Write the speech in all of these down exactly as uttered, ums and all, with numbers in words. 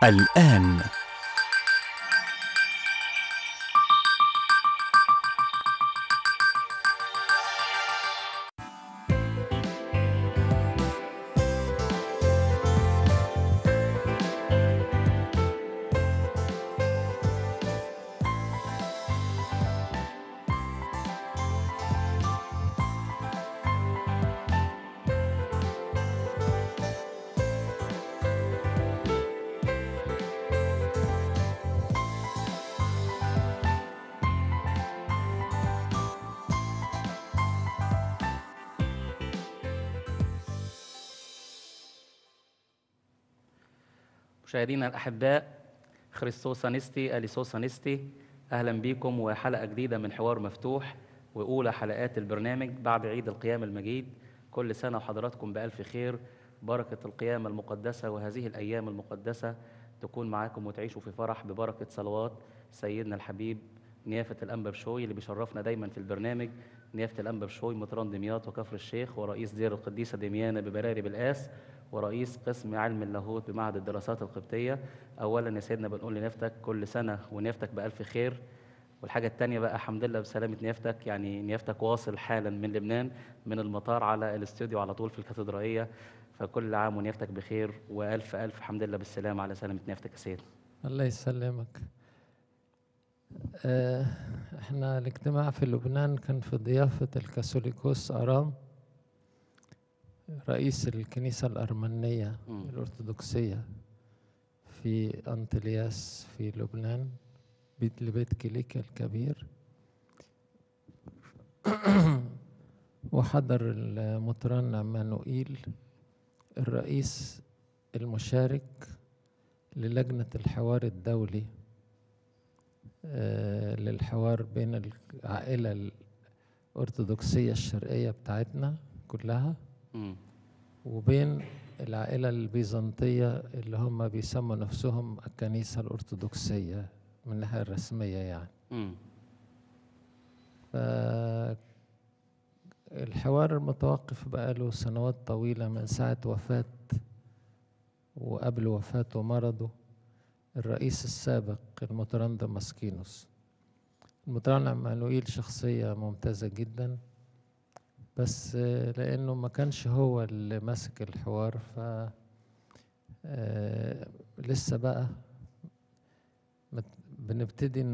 الآن مشاهدينا الأحباء، خريستوس أنستي أليسوس أنستي، أهلا بكم وحلقة جديدة من حوار مفتوح وأولى حلقات البرنامج بعد عيد القيامة المجيد. كل سنة وحضراتكم بألف خير. بركة القيامة المقدسة وهذه الأيام المقدسة تكون معاكم وتعيشوا في فرح ببركة صلوات سيدنا الحبيب نيافة الأنبا بشوي اللي بيشرفنا دايما في البرنامج. نيافة الأنبا بشوي مطران دمياط وكفر الشيخ ورئيس دير القديسة دميانة ببراري بالقاس ورئيس قسم علم اللاهوت بمعهد الدراسات القبطية. أولا يا سيدنا بنقول لنيافتك كل سنة ونيافتك بألف خير. والحاجة التانية بقى الحمد لله بسلامة نيافتك، يعني نيافتك واصل حالا من لبنان من المطار على الاستوديو على طول في الكاتدرائية، فكل عام ونيافتك بخير وألف ألف الحمد لله بالسلامة على سلامة نيافتك يا سيدنا. الله يسلمك. آه، احنا الاجتماع في لبنان كان في ضيافة الكاثوليكوس أرام رئيس الكنيسة الأرمنية مم. الأرثوذكسية في أنطلياس في لبنان، بيت لبيت كيليكيا الكبير. وحضر المطران عمانوئيل الرئيس المشارك للجنة الحوار الدولي آه، للحوار بين العائلة الأرثوذكسية الشرقية بتاعتنا كلها مم. وبين العائلة البيزنطية اللي هم بيسموا نفسهم الكنيسة الأرثوذكسية من الناحية الرسمية يعني. مم. فالحوار المتوقف بقاله سنوات طويلة من ساعة وفاة وقبل وفاته ومرضه الرئيس السابق المطران دمسكينوس. المطران عمانوئيل شخصية ممتازة جدا، بس لأنه ما كانش هو اللي ماسك الحوار ف آه، لسه بقى بنبتدي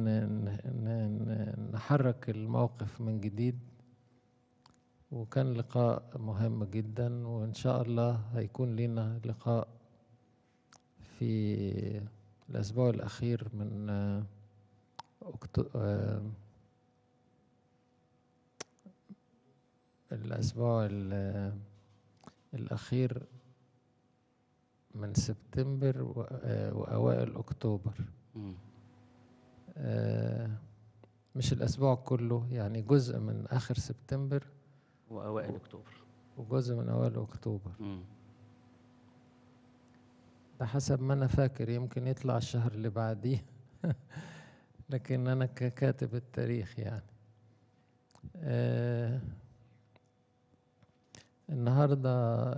نحرك الموقف من جديد. وكان لقاء مهم جدا، وإن شاء الله هيكون لنا لقاء في الأسبوع الأخير من أكتو... الأسبوع الأخير من سبتمبر وأوائل أكتوبر. مم. مش الأسبوع كله، يعني جزء من آخر سبتمبر وأوائل أكتوبر وجزء من أوائل أكتوبر. مم. ده حسب ما أنا فاكر، يمكن يطلع الشهر اللي بعديه لكن أنا ككاتب التاريخ يعني. آه النهاردة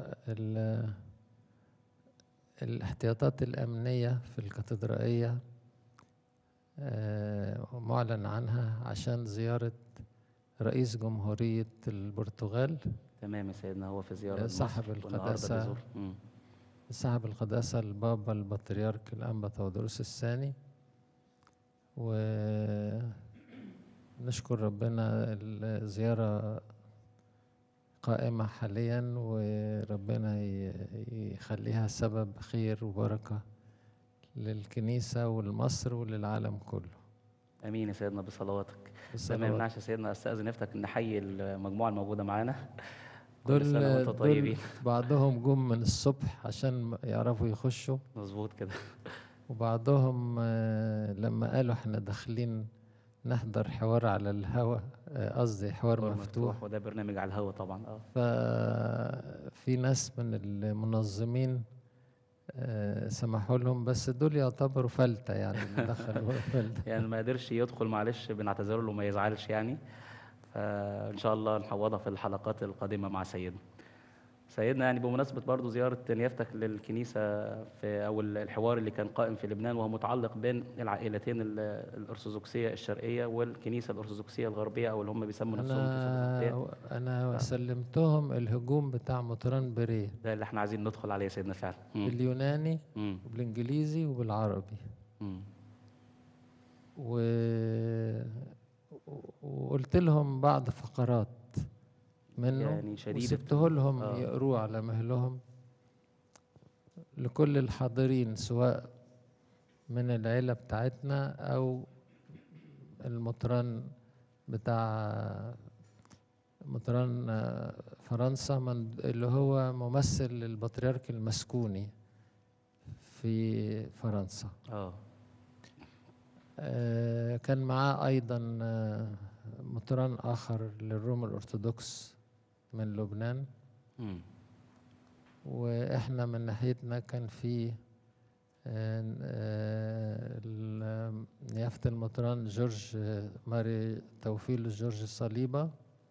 الاحتياطات الأمنية في الكاتدرائية آه معلن عنها عشان زيارة رئيس جمهورية البرتغال. تمام يا سيدنا، هو في زيارة صاحب لمصر والنهارده القداسة بيزور. مم. صاحب القداسة البابا البطريرك الأنبا تودروس الثاني، ونشكر ربنا الزيارة قائمة حاليا، وربنا يخليها سبب خير وبركة للكنيسة ولمصر وللعالم كله. امين يا سيدنا بصلواتك. ده ما بصلوات. يمنعش يا سيدنا استاذن نفتك نحيي المجموعه الموجوده معانا. كل دول سنه وانتم دول طيبين. بعضهم جم من الصبح عشان يعرفوا يخشوا، مظبوط كده. وبعضهم لما قالوا احنا داخلين نحضر حوار على الهوا، قصدي حوار حوار مفتوح, مفتوح وده برنامج على الهوا طبعا. اه ففي ناس من المنظمين آه سمحوا لهم، بس دول يعتبروا فلتة يعني اللي دخلوا فلتة. يعني ما قدرش يدخل، معلش بنعتذر له، ما يزعلش يعني. فان شاء الله نحوضها في الحلقات القادمه مع سيدنا. سيدنا يعني بمناسبة برضو زيارة نيافتك للكنيسة في أو الحوار اللي كان قائم في لبنان وهو متعلق بين العائلتين ال- الأرثوذكسية الشرقية والكنيسة الأرثوذكسية الغربية أو اللي هم بيسموا نفسهم الكنيسة الأرثوذكسية. انا انا آه، سلمتهم الهجوم بتاع مطران بريه ده اللي احنا عايزين ندخل عليه يا سيدنا فعلا. مم. باليوناني مم. وبالانجليزي وبالعربي، مم. و... وقلت لهم بعض فقرات منه يعني شديدة وسبته ال... لهم آه يقروه على مهلهم لكل الحاضرين، سواء من العيلة بتاعتنا أو المطران بتاع مطران آه، فرنسا، من اللي هو ممثل البطريرك المسكوني في فرنسا. آه آه، كان معاه أيضا آه، مطران آخر للروم الأرثوذكس من لبنان، مم. وإحنا من ناحيتنا كان في آه، آه، ال- نيافة المطران جورج آه، ماري توفيل جورج صليبة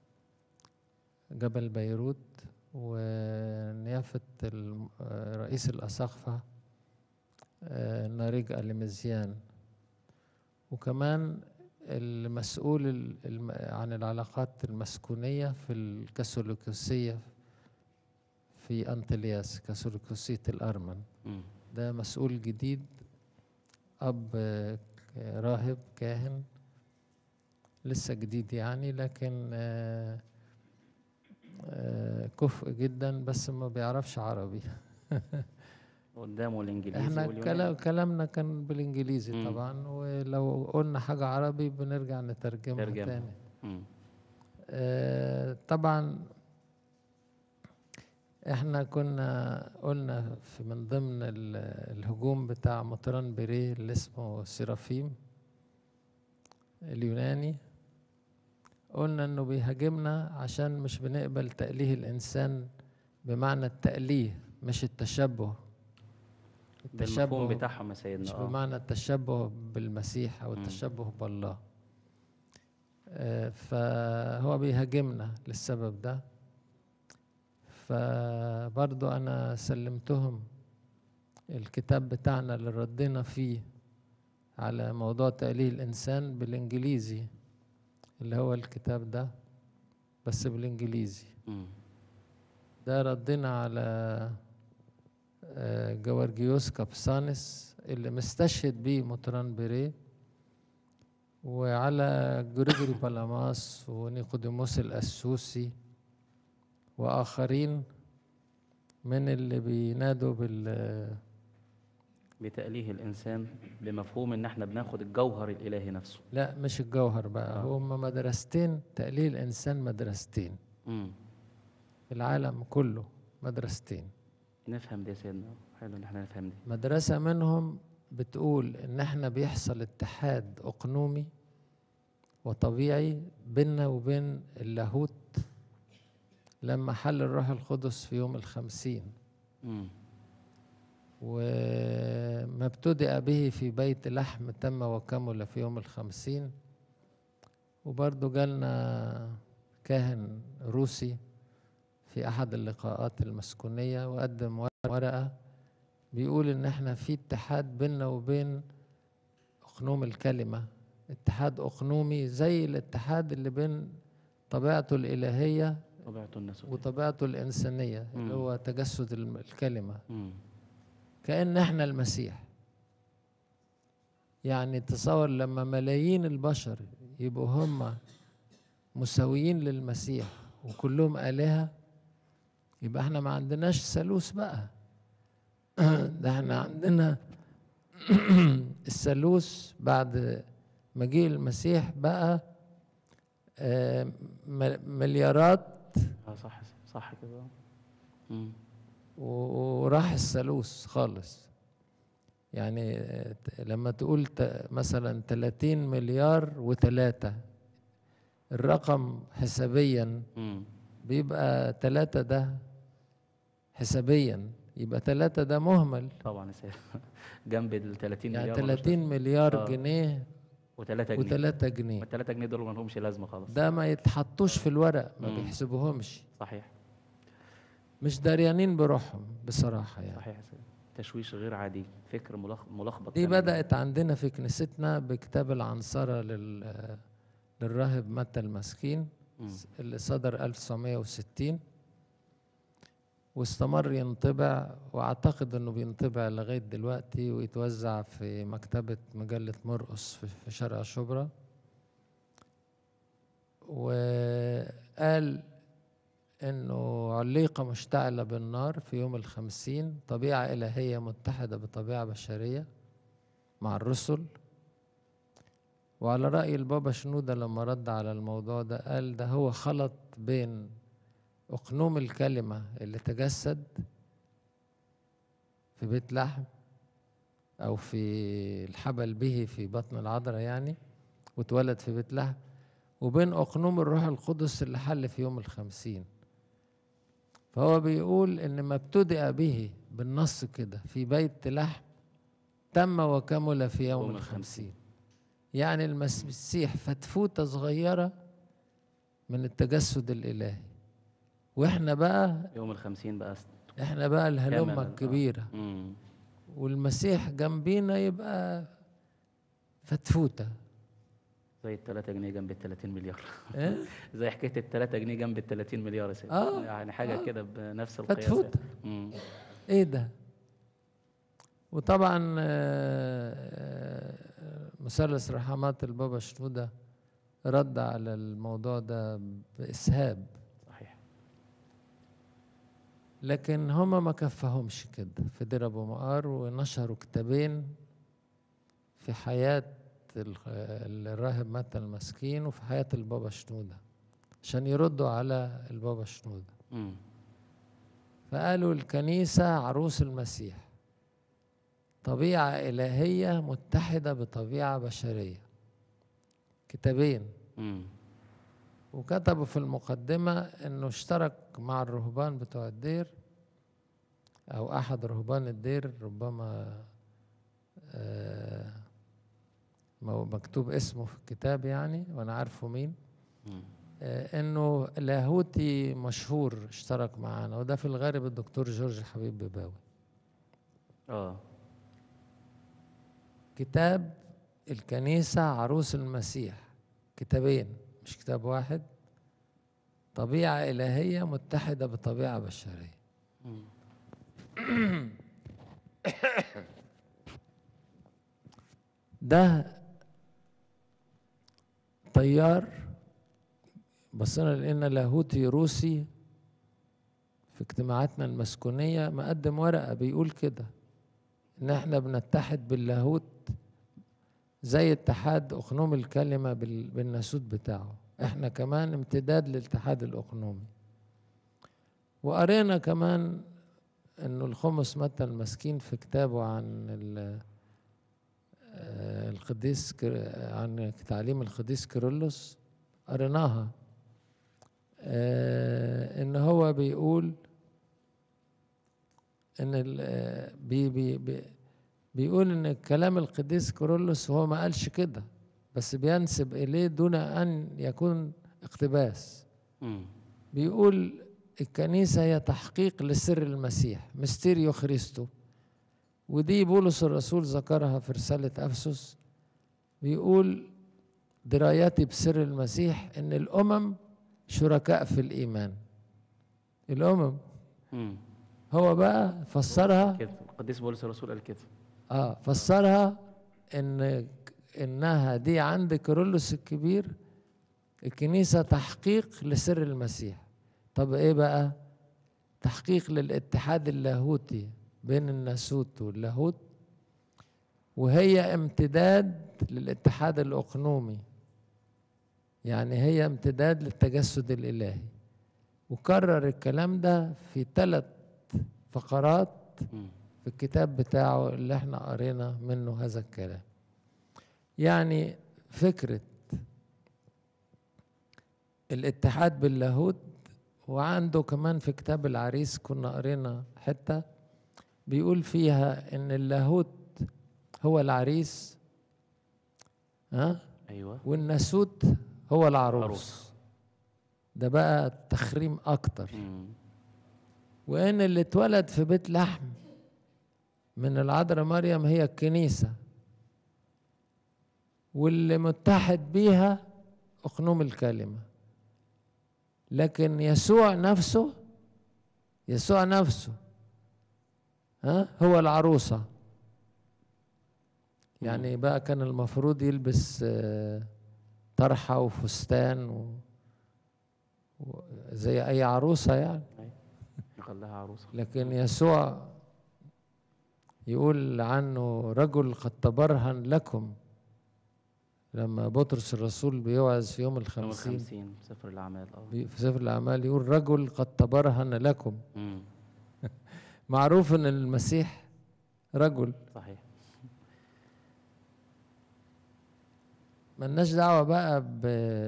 جبل بيروت، ونيافة الم- آه، رئيس الأساقفة آه، ناريج أليمزيان، وكمان المسؤول ال- الم- عن العلاقات المسكونية في الكاثوليكوسية في أنطلياس، كاثوليكوسية الأرمن. مم. ده مسؤول جديد، أب آه، راهب كاهن لسه جديد يعني، لكن آه، آه، كفء جدا بس ما بيعرفش عربي. قدامه الإنجليزي احنا كلا- واليوناني. كلامنا كان بالانجليزي مم. طبعا، ولو قلنا حاجة عربي بنرجع نترجمها ترجمة. تاني. مم. آه، طبعا احنا كنا قلنا في من ضمن ال- الهجوم بتاع مطران بيريه اللي اسمه سيرافيم اليوناني، قلنا انه بيهاجمنا عشان مش بنقبل تأليه الانسان بمعنى التأليه، مش التشبه. بالمفهوم التشبه بتاعهم يا سيدنا. مش آه بمعنى التشبه بالمسيح او مم. التشبه بالله. آه، فهو بيهاجمنا للسبب ده. فبرضو انا سلمتهم الكتاب بتاعنا اللي ردينا فيه على موضوع تأليه الإنسان بالإنجليزي، اللي هو الكتاب ده بس بالإنجليزي. مم. ده ردينا على آه، جوارجيوس كابسانس اللي مستشهد بيه مطران بيريه، وعلى جريجوري بالاماس ونيقوديموس الأسوسي وآخرين من اللي بينادوا بال بتأليه الإنسان بمفهوم إن إحنا بناخد الجوهر الإلهي نفسه. لا مش الجوهر بقى، آه. هما مدرستين تأليه الإنسان، مدرستين مم. في العالم كله، مدرستين. نفهم دي يا سيدنا، حلو إن إحنا نفهم دي. مدرسة منهم بتقول إن إحنا بيحصل اتحاد أقنومي وطبيعي بيننا وبين اللاهوت لما حل الروح القدس في يوم الخمسين، مم. وما ابتدأ به في بيت لحم تم وكمل في يوم الخمسين. وبرضو جالنا كاهن روسي في أحد اللقاءات المسكونية وقدم ورقة بيقول إن احنا في اتحاد بيننا وبين أقنوم الكلمة، اتحاد أقنومي زي الاتحاد اللي بين طبيعته الإلهية طبيعته النسوية. وطبيعته الإنسانية اللي مم. هو تجسد الم- الكلمة، مم. كأن احنا المسيح. يعني تصور لما ملايين البشر يبقوا هم مساويين للمسيح وكلهم آلهة، يبقى احنا ما عندناش ثالوث بقى. ده احنا عندنا الثالوث بعد مجيء المسيح بقى آه، م- مليارات، اه صح صح كده. مم. وراح الثالوث خالص. يعني آه، ت- لما تقول ت- مثلا ثلاثين مليار وثلاثة، الرقم حسابيا مم. بيبقى ثلاثة، ده حسابيا يبقى ثلاثة ده مهمل. طبعا يا سيدنا. جنب ال ثلاثين يعني مليار ملوش ثلاثين لازمة. مليار اه جنيه و3 جنيه. وثلاثة جنيه، وال3 جنيه دول ما لهمش لازمة خالص. ده ما يتحطوش آه. في الورق، ما مم. بيحسبوهمش. صحيح. مش داريانين بروحهم بصراحة يعني. صحيح يا سيدي. تشويش غير عادي، فكر ملخ- ملخبط دي تماماً. بدأت عندنا في كنيستنا بكتاب العنصرة لل... للراهب متى المسكين مم. اللي صدر ألف وتسعمائة وستين، واستمر ينطبع، واعتقد انه بينطبع لغاية دلوقتي ويتوزع في مكتبة مجلة مرقس في في شارع شبرا. وقال انه عليقة مشتعلة بالنار في يوم الخمسين، طبيعة إلهية متحدة بطبيعة بشرية مع الرسل. وعلى رأي البابا شنودة لما رد على الموضوع ده قال ده هو خلط بين أقنوم الكلمة اللي تجسد في بيت لحم أو في الحبل به في بطن العذراء يعني، واتولد في بيت لحم، وبين أقنوم الروح القدس اللي حل في يوم الخمسين. فهو بيقول إن ما ابتدأ به بالنص كده في بيت لحم تم وكمل في يوم يوم الخمسين. يعني المسيح فتفوتة صغيرة من التجسد الإلهي، وإحنا بقى يوم الخمسين بقى س- إحنا بقى الهلمة كامل. الكبيرة، آه. مم. والمسيح جنبينا يبقى فتفوتة. زي التلاتة جنيه جنب التلاتين مليار. إيه؟ زي حكاية التلاتة جنيه جنب التلاتين مليار يا سيدي. آه يعني حاجة آه كده بنفس القياس يعني. فتفوتة. مم. إيه ده؟ وطبعا آه، آه، مثلث رحمات البابا شنودة رد على الموضوع ده بإسهاب، صحيح. لكن هما ما كفهمش كده في دير أبو مقار، ونشروا كتابين في حياة ال- الراهب متى المسكين وفي حياة البابا شنودة عشان يردوا على البابا شنودة. مم. فقالوا الكنيسة عروس المسيح، طبيعة إلهية متحدة بطبيعة بشرية. كتابين. مم. وكتبوا في المقدمة انه اشترك مع الرهبان بتوع الدير او احد رهبان الدير، ربما آه، مو- مكتوب اسمه في الكتاب يعني وانا عارفه مين، مم. آه، انه لاهوتي مشهور اشترك معانا، وده في الغالب الدكتور جورج حبيب بباوي. اه. كتاب الكنيسة عروس المسيح، كتابين مش كتاب واحد، طبيعة إلهية متحدة بطبيعة بشرية. مم. ده طيار بصينا لقينا لاهوتي روسي في اجتماعاتنا المسكونية مقدم ورقة بيقول كده ان احنا بنتحد باللاهوت زي اتحاد اقنوم الكلمة بال- بالناسوت بتاعه، احنا كمان امتداد للاتحاد الاقنومي. وقرينا كمان انه الخمس متى المسكين في كتابه عن ال- آه، القديس كر- عن تعليم القديس كيرلس، قريناها آه، ان هو بيقول ان ال- آه، بي بي بي بيقول ان كلام القديس كيرلس هو ما قالش كده، بس بينسب اليه دون ان يكون اقتباس. مم. بيقول الكنيسة هي تحقيق لسر المسيح، ميستيريو خريستو، ودي بولس الرسول ذكرها في رسالة أفسس. بيقول درايتي بسر المسيح ان الامم شركاء في الايمان. الامم، مم. هو بقى فسرها كده القديس بولس الرسول قال كده. اه فسرها ان انها دي عند كيرلس الكبير الكنيسة تحقيق لسر المسيح. طب ايه بقى؟ تحقيق للاتحاد اللاهوتي بين الناسوت واللاهوت، وهي امتداد للاتحاد الاقنومي، يعني هي امتداد للتجسد الالهي. وكرر الكلام ده في ثلاث فقرات مم. في الكتاب بتاعه اللي احنا قرينا منه هذا الكلام. يعني فكرة الاتحاد باللاهوت. وعنده كمان في كتاب العريس كنا قرينا حتة بيقول فيها ان اللاهوت هو العريس، ها، ايوه. والناسوت هو العروس. عروس. ده بقى تخريم اكتر. مم. وإن اللي اتولد في بيت لحم من العذراء مريم هي الكنيسة، واللي متحد بيها أقنوم الكلمة. لكن يسوع نفسه يسوع نفسه ها هو العروسة. يعني بقى كان المفروض يلبس طرحة وفستان و... و... زي أي عروسة يعني، يخليها عروسة. لكن يسوع يقول عنه رجل قد تبرهن لكم، لما بطرس الرسول بيوعظ في يوم الخمسين، يوم الخمسين في سفر الأعمال اه في سفر الأعمال يقول رجل قد تبرهن لكم. مم. معروف ان المسيح رجل. صحيح. ملناش دعوة بقى ب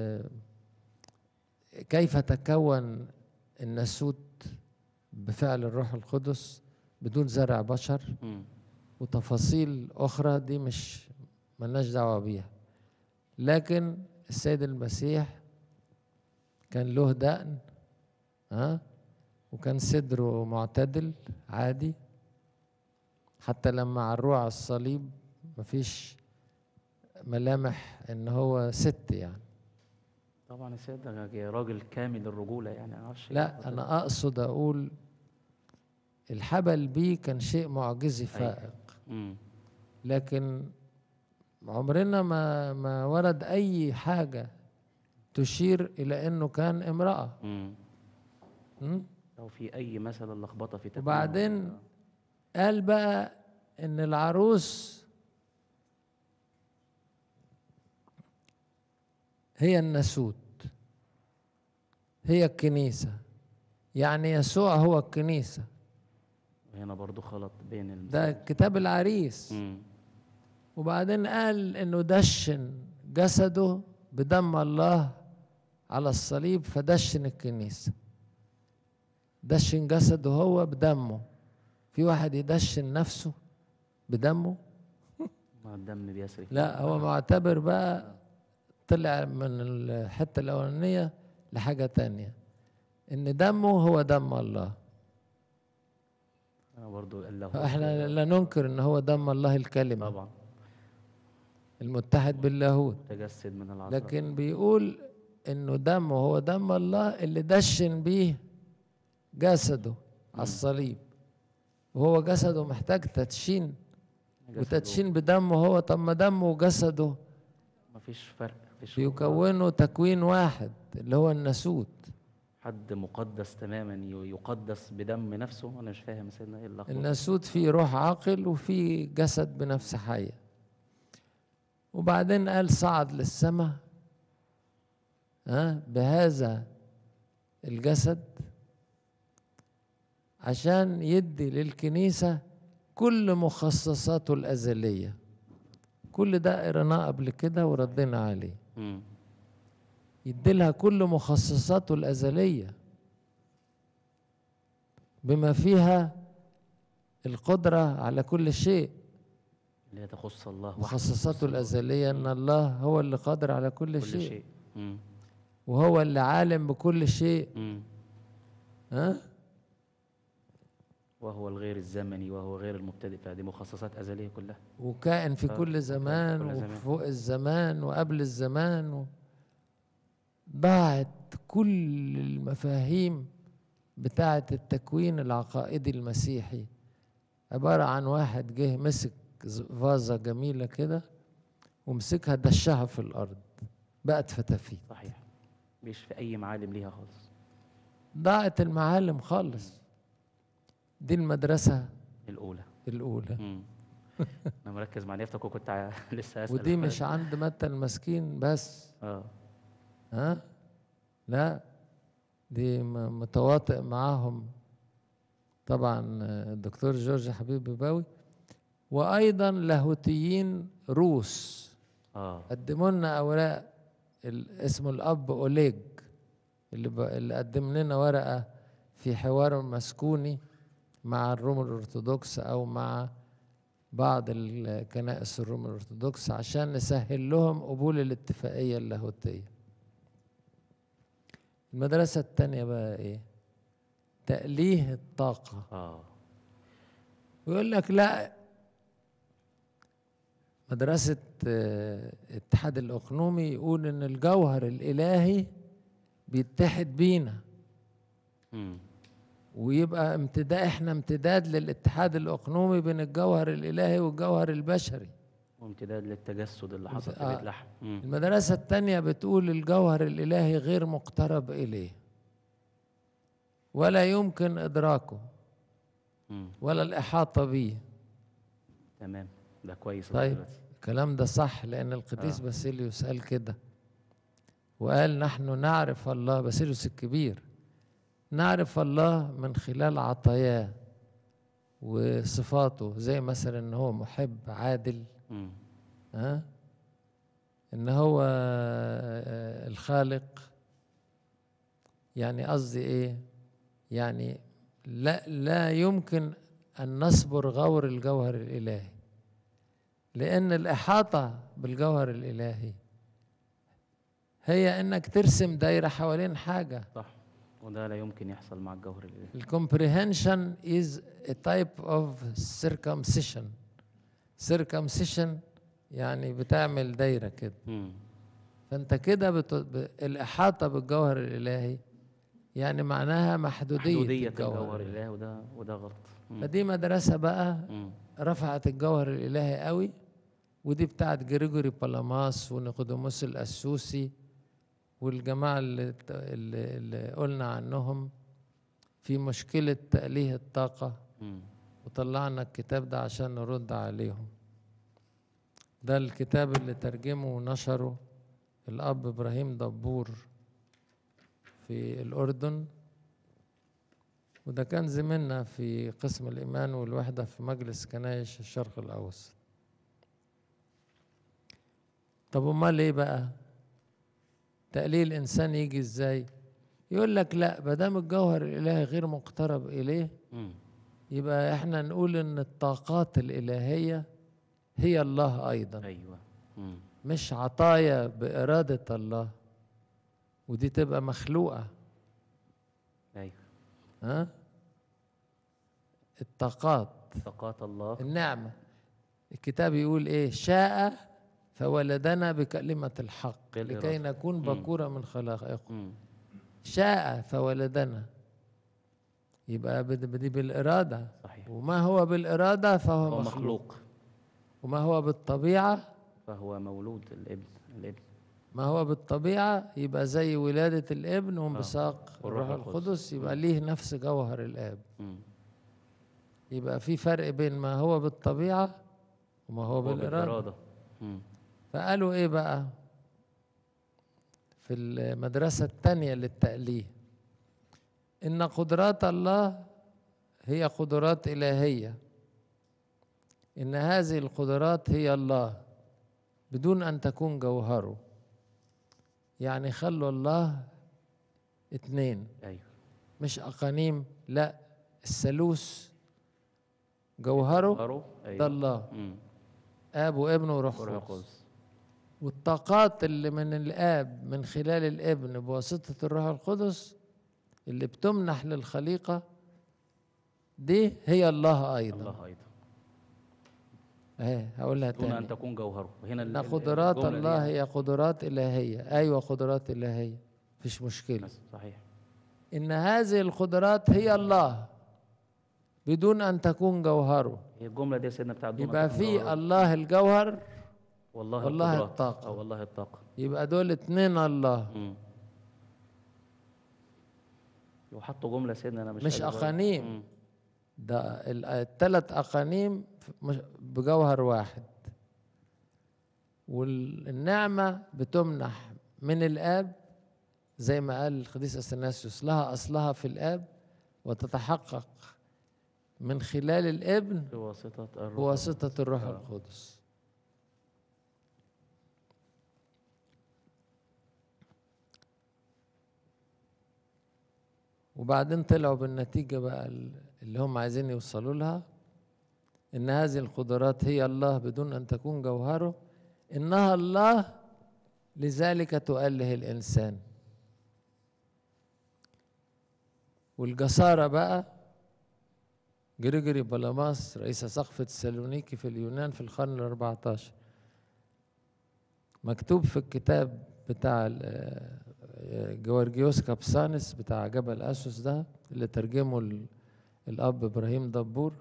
كيف تكون الناسوت بفعل الروح القدس بدون زرع بشر مم. وتفاصيل أخرى، دي مش ملناش دعوة بيها. لكن السيد المسيح كان له دقن، ها، وكان صدره معتدل عادي، حتى لما عروه على الصليب مفيش ملامح ان هو ست يعني. طبعا السيد ده راجل كامل الرجولة يعني. أنا معرفش. لا انا اقصد اقول الحبل بيه كان شيء معجزي فائق. أيوة. لكن عمرنا ما ما ورد اي حاجة تشير الى انه كان امرأة. امم م? لو في اي مثل لخبطه في تكوينه. وبعدين قال بقى ان العروس هي الناسوت، هي الكنيسة، يعني يسوع هو الكنيسة. هنا برضو خلط بين المثال. ده كتاب العريس. مم. وبعدين قال انه دشن جسده بدم الله على الصليب، فدشن الكنيسة. دشن جسده هو بدمه. في واحد يدشن نفسه بدمه؟ ما الدم بيسري. لا، هو معتبر بقى طلع من الحتة الأولانية لحاجة تانية، إن دمه هو دم الله. برضو الله. احنا لا ننكر إن هو دم الله الكلمة طبعا المتحد باللاهوت، تجسد من العذراء. لكن بيقول إنه دمه هو دم الله اللي دشن بيه جسده على الصليب. وهو جسده محتاج تدشين، وتدشين بدمه هو. طب ما دمه وجسده مفيش فرق، مفيش بيكونوا تكوين واحد اللي هو الناسوت. حد مقدس تماما يقدس بدم نفسه. انا مش فاهم سيدنا ايه اللخبطه. الناسوت فيه روح عاقل وفيه جسد بنفس حية. وبعدين قال صعد للسماء ها بهذا الجسد عشان يدي للكنيسة كل مخصصاته الأزلية. كل ده قرناه قبل كده وردينا عليه. مم. يدي لها كل مخصصاته الأزلية بما فيها القدرة على كل شيء. اللي هي تخص الله. مخصصاته الأزلية أن الله هو اللي قادر على كل, كل شيء, شيء. مم. وهو اللي عالم بكل شيء. مم. ها؟ وهو الغير الزمني وهو غير المبتدئ، فدي مخصصات أزلية كلها. وكائن في كل زمان وفوق الزمان وقبل الزمان و... ضاعت كل المفاهيم بتاعة التكوين العقائدي المسيحي. عبارة عن واحد جه مسك فازة جميلة كده ومسكها دشها في الأرض بقت فتافيت. صحيح. مش في أي معالم ليها خالص. ضاعت المعالم خالص. دي المدرسة الأولى. الأولى. أنا مركز مع نيفتك وكنت ع... لسه أسأل. ودي مش عند متى المسكين بس. اه ها؟ لا، دي متواطئ معاهم طبعا الدكتور جورج حبيب بباوي، وأيضا لاهوتيين روس. اه قدموا لنا أوراق اسمه الأب أوليج اللي, ب... اللي قدم لنا ورقة في حوار مسكوني مع الروم الأرثوذكس أو مع بعض الكنائس الروم الأرثوذكس عشان نسهل لهم قبول الاتفاقية اللاهوتية. المدرسة التانية بقى إيه؟ تأليه الطاقة. اه ويقول لك لا، مدرسة آه، الاتحاد الأقنومي يقول إن الجوهر الإلهي بيتحد بينا، امم ويبقى امتداد، احنا امتداد للاتحاد الأقنومي بين الجوهر الإلهي والجوهر البشري. وامتداد للتجسد اللي حصل في آه. بيت لحم. مم. المدرسة التانية بتقول الجوهر الإلهي غير مقترب إليه ولا يمكن إدراكه مم. ولا الإحاطة به. تمام، ده كويس لغاية طيب دلوقتي. الكلام ده صح، لأن القديس آه. باسيليوس قال كده، وقال نحن نعرف الله، باسيليوس الكبير، نعرف الله من خلال عطاياه وصفاته، زي مثلا ان هو محب عادل، مم. ها، ان هو آه، الخالق. يعني قصدي ايه؟ يعني لا لا يمكن ان نصبر غور الجوهر الالهي، لان الاحاطه بالجوهر الالهي هي انك ترسم دايره حوالين حاجه. صح، وده لا يمكن يحصل مع الجوهر الإلهي. الكومبريهنشن is a type of circumcision. circumcision يعني بتعمل دايره كده. مم. فانت كده بت... ب... الاحاطه بالجوهر الالهي يعني معناها محدوديه, محدودية الجوهر الجوهر الالهي. الإلهي، وده وده غلط. مم. فدي مدرسه بقى مم. رفعت الجوهر الالهي قوي، ودي بتاعت جريجوري بالاماس ونيقوديموس الاسوسي والجماعه اللي, اللي, اللي قلنا عنهم في مشكله تأليه الطاقه، مم. وطلعنا الكتاب ده عشان نرد عليهم. ده الكتاب اللي ترجمه ونشره الأب إبراهيم دبور في الأردن، وده كان زميلنا في قسم الإيمان والوحدة في مجلس كنايش الشرق الأوسط. طب أمال إيه بقى؟ تقليل الإنسان يجي إزاي؟ يقول لك لا، مادام الجوهر الإلهي غير مقترب إليه، مم. يبقى إحنا نقول إن الطاقات الإلهية هي الله أيضا، أيوه. مم. مش عطايا بإرادة الله، ودي تبقى مخلوقة. أيوه. ها؟ الطاقات، طاقات الله. النعمة. الكتاب يقول ايه؟ شاء فولدنا بكلمة الحق بالإرادة. لكي نكون مم. بكورة من خلائقه. مم. شاء فولدنا، يبقى بد- بدي بالإرادة. صحيح. وما هو بالإرادة فهو هو مخلوق. مخلوق، وما هو بالطبيعة، فهو مولود الابن. الابن ما هو بالطبيعة يبقى زي ولادة الابن آه. وانبثاق والروح الروح القدس. القدس، يبقى مم. ليه نفس جوهر الآب. مم. يبقى في فرق بين ما هو بالطبيعة وما هو هو بالإرادة. بالإرادة. مم. فقالوا ايه بقى في المدرسة الثانية للتأليه؟ إن قدرات الله هي قدرات إلهية، إن هذه القدرات هي الله بدون أن تكون جوهره. يعني خلوا الله اتنين، أيوه. مش أقانيم، لا، الثالوث جوهره جوهره. ده أيوه. الله، مم. آب وابن وروح والروح قدس. القدس. والطاقات اللي من الآب من خلال الابن بواسطة الروح القدس اللي بتمنح للخليقة دي هي الله أيضا. الله أيضا. اهي هقولها دون أن تاني. تكون جوهره. هنا إن ال- ال- قدرات الجملة دي الله يعني. هي قدرات إلهية. أيوة قدرات إلهية، مفيش مشكلة. بس صحيح. إن هذه القدرات هي الله بدون أن تكون جوهره. هي الجملة دي يا سيدنا بتاعت دون أن يبقى تكون في جوهره. الله الجوهر والله والله القدرات الطاقة. أو والله الطاقة. يبقى دول اتنين الله، مم. وحطوا جملة سيدنا أنا مش مش قادر برضه. أقانيم. مم. ده ال- التلات أقانيم مش- بجوهر واحد. والنعمة بتمنح من الآب زي ما قال القديس أثناسيوس، لها أصلها في الآب وتتحقق من خلال الابن بواسطة الروح بواسطة الروح آه. القدس. وبعدين طلعوا بالنتيجة بقى اللي هم عايزين يوصلوا لها، إن هذه القدرات هي الله بدون أن تكون جوهره، إنها الله لذلك تؤله الإنسان. والجسارة بقى جريجوري بالاماس رئيس سقفة سالونيكي في اليونان في القرن الأربعة عشر، مكتوب في الكتاب بتاع جوارجيوس كابسانس بتاع جبل أسوس ده اللي ترجمه الأب إبراهيم دبور،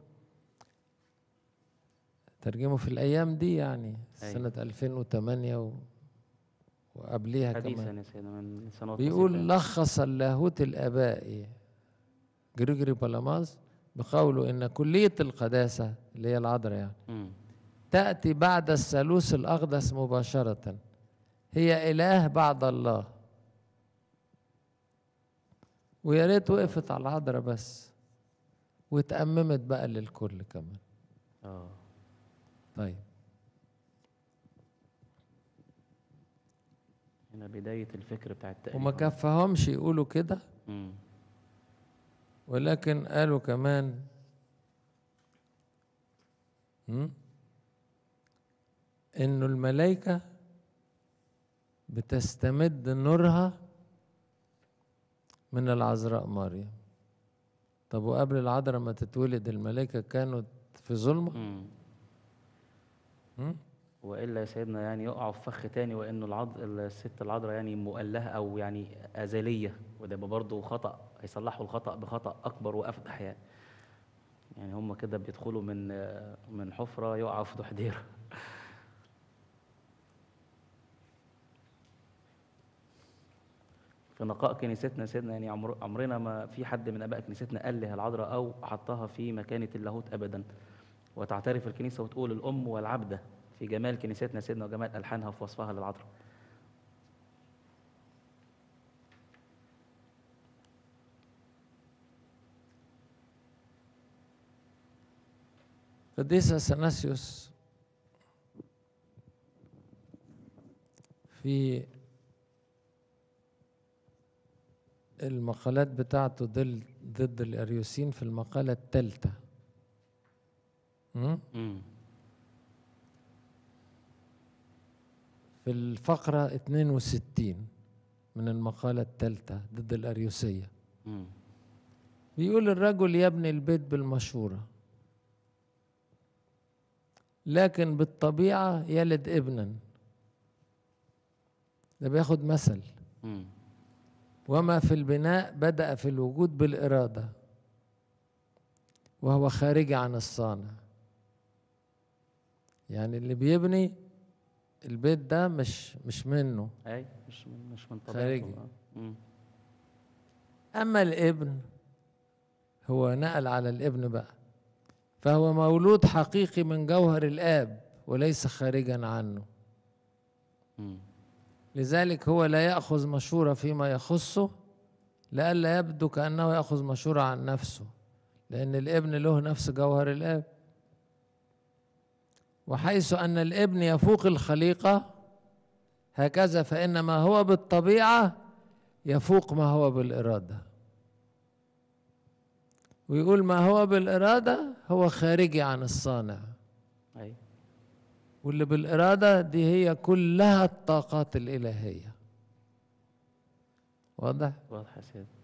ترجمه في الأيام دي يعني سنة ألفين وثمانية و... وقبليها حديثا كمان. يا سيدنا من سنوات بسيطة بيقول يعني. لخص اللاهوت الآبائي جريجوري بالاماس بقوله إن كلية القداسة اللي هي العذراء يعني مم. تأتي بعد الثالوث الأقدس مباشرة، هي إله بعد الله. ويا ريت وقفت على العذراء بس واتأممت بقى للكل كمان. اه طيب هنا بداية الفكر بتاع التأليف. وما كفهمش يقولوا كده، مم. ولكن قالوا كمان م? إنه الملائكة بتستمد نورها من العذراء مريم. طب وقبل العذراء ما تتولد الملائكة كانوا في ظلمة؟ مم. م? والا يا سيدنا يعني يقعوا في فخ تاني، وانه العض... الست العذراء يعني مؤلهه او يعني ازليه، وده يبقى برضه خطا، هيصلحوا الخطا بخطا اكبر وافدح يعني. يعني هم كده بيدخلوا من من حفره يقعوا في دحديره. في نقاء كنيستنا سيدنا يعني عمر... عمرنا ما في حد من اباء كنيستنا اله العذراء او حطها في مكانه اللاهوت ابدا. وتعترف الكنيسه وتقول الام والعبده في جمال كنيستنا سيدنا وجمال الحانها في وصفها للعذراء. قديس اثناسيوس في المقالات بتاعته ضد ضد الاريوسين في المقالة الثالثة في الفقرة اثنين وستين من المقالة الثالثة ضد الاريوسية مم. بيقول الرجل يبني البيت بالمشورة، لكن بالطبيعة يلد ابنا. ده بياخد مثل. مم. وما في البناء بدأ في الوجود بالإرادة، وهو خارجي عن الصانع. يعني اللي بيبني البيت ده مش مش منه، اي مش مش من خارجي. طبيعته. مم. أما الابن هو نقل على الابن بقى، فهو مولود حقيقي من جوهر الآب وليس خارجا عنه. مم. لذلك هو لا يأخذ مشورة فيما يخصه لئلا يبدو كأنه يأخذ مشورة عن نفسه، لأن الابن له نفس جوهر الآب. وحيث أن الابن يفوق الخليقة هكذا فإن ما هو بالطبيعة يفوق ما هو بالإرادة. ويقول ما هو بالإرادة هو خارجي عن الصانع. أي. واللي بالإرادة دي هي كلها الطاقات الإلهية. واضح؟ واضح يا سيدي.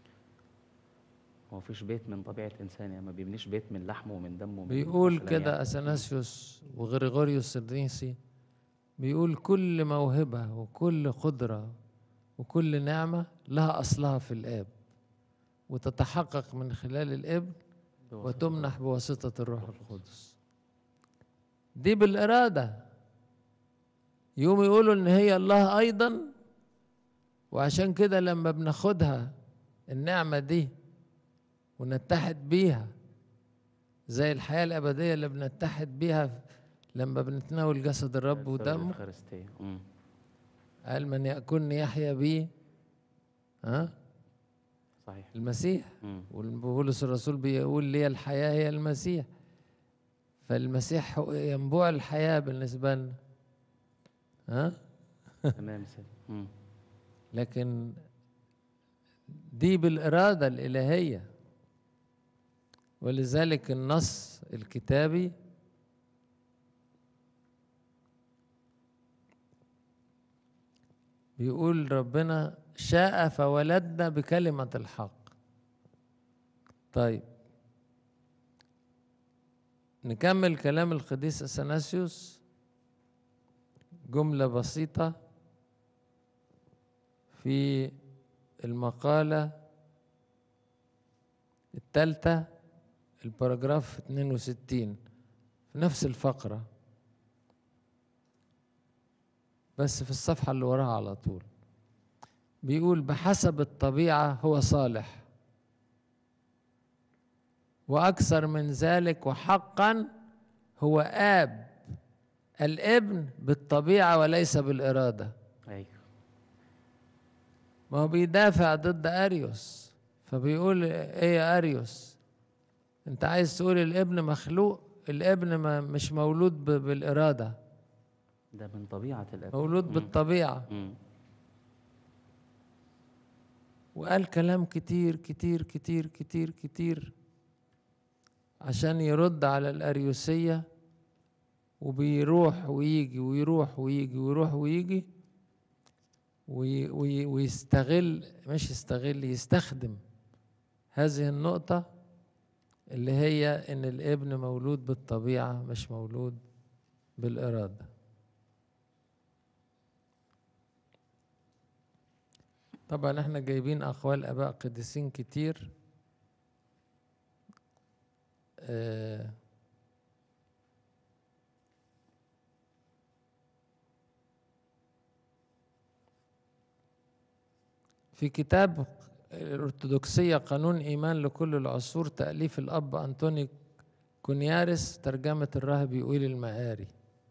هو مفيش بيت من طبيعة إنسان يعني، ما بيبنيش بيت من لحمه ومن دمه. بيقول كده يعني. أثناسيوس وغريغوريوس النيسي، بيقول كل موهبة وكل قدرة وكل نعمة لها أصلها في الآب، وتتحقق من خلال الابن وتمنح بواسطة الروح القدس. دي بالإرادة. يوم يقولوا إن هي الله أيضا، وعشان كده لما بناخدها النعمة دي ونتحد بيها زي الحياة الأبدية اللي بنتحد بيها لما بنتناول جسد الرب ودمه، قال من يأكلني يحيا بيه. ها؟ صحيح. المسيح. وبولس الرسول بيقول لي الحياة هي المسيح، فالمسيح ينبوع الحياة بالنسبة لنا. ها؟ تمام سيدي. لكن دي بالإرادة الإلهية. ولذلك النص الكتابي بيقول ربنا شاء فولدنا بكلمة الحق. طيب نكمل كلام القديس أثناسيوس، جملة بسيطة في المقالة الثالثة الباراجراف اثنين وستين في نفس الفقرة، بس في الصفحة اللي وراها على طول. بيقول: بحسب الطبيعة هو صالح، وأكثر من ذلك، وحقا هو آب الابن بالطبيعة وليس بالإرادة. أيوه. ما هو بيدافع ضد أريوس، فبيقول: إيه يا أريوس، أنت عايز تقول الابن مخلوق؟ الابن ما مش مولود بالإرادة، ده من طبيعة الأب. مولود مم. بالطبيعة. مم. وقال كلام كتير كتير كتير كتير كتير عشان يرد على الأريوسية، وبيروح ويجي ويروح ويجي ويروح ويجي وي وي ويستغل، مش يستغل، يستخدم هذه النقطة اللي هي إن الابن مولود بالطبيعة مش مولود بالإرادة. طبعا احنا جايبين أقوال آباء قديسين كتير، آه في كتاب الأرثوذكسية قانون إيمان لكل العصور، تأليف الأب أنطوني كونيارس، ترجمة الراهب يقول المقاري،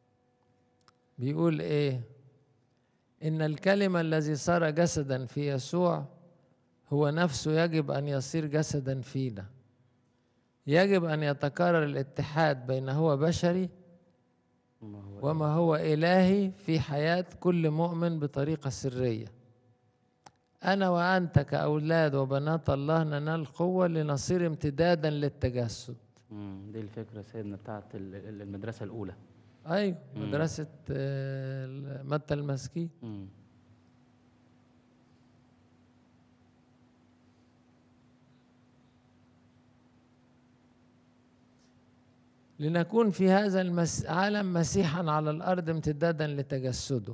بيقول إيه؟ إن الكلمة الذي صار جسدا في يسوع هو نفسه يجب أن يصير جسدا فينا. يجب أن يتكرر الاتحاد بين هو بشري وما هو إلهي في حياة كل مؤمن بطريقة سرية. أنا وأنت كأولاد وبنات الله ننال قوة لنصير امتدادا للتجسد. مم. دي الفكرة سيدنا بتاعت المدرسة الأولى. أيوة، مدرسة متى المسكين. مم. لنكون في هذا العالم مسيحا على الأرض امتدادا لتجسده.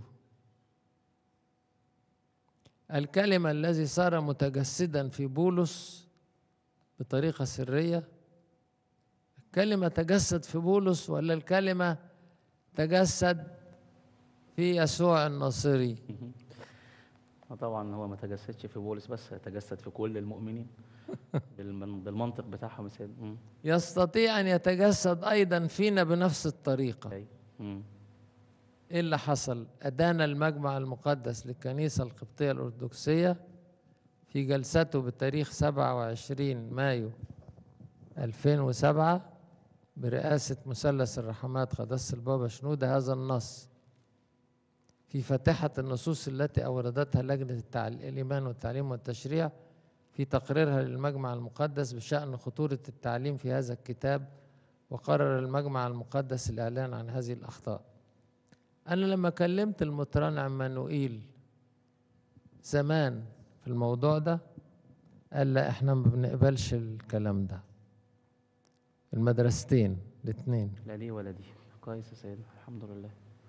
الكلمة الذي صار متجسدا في بولس بطريقة سرية، الكلمة تجسد في بولس ولا الكلمة تجسد في يسوع الناصري؟ طبعا هو ما تجسدش في بولس بس، تجسد في كل المؤمنين بالمنطق بتاعهم. يستطيع أن يتجسد أيضا فينا بنفس الطريقة. أي. إيه اللي حصل؟ أدان المجمع المقدس للكنيسة القبطية الأرثوذكسية في جلسته بتاريخ سبعة وعشرين مايو ألفين وسبعة برئاسة مثلث الرحمات قداسة البابا شنودة هذا النص في فاتحة النصوص التي أوردتها لجنة الإيمان والتعليم والتشريع في تقريرها للمجمع المقدس بشأن خطورة التعليم في هذا الكتاب. وقرر المجمع المقدس الإعلان عن هذه الأخطاء. أنا لما كلمت المطران عمانوئيل زمان في الموضوع ده قال لا، احنا ما بنقبلش الكلام ده. المدرستين الاثنين، لا دي ولا دي. كويس يا سيدنا، الحمد لله.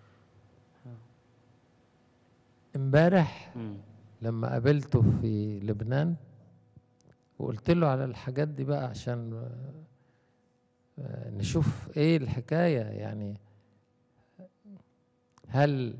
امبارح لما قابلته في لبنان وقلت له على الحاجات دي بقى عشان نشوف ايه الحكاية، يعني هل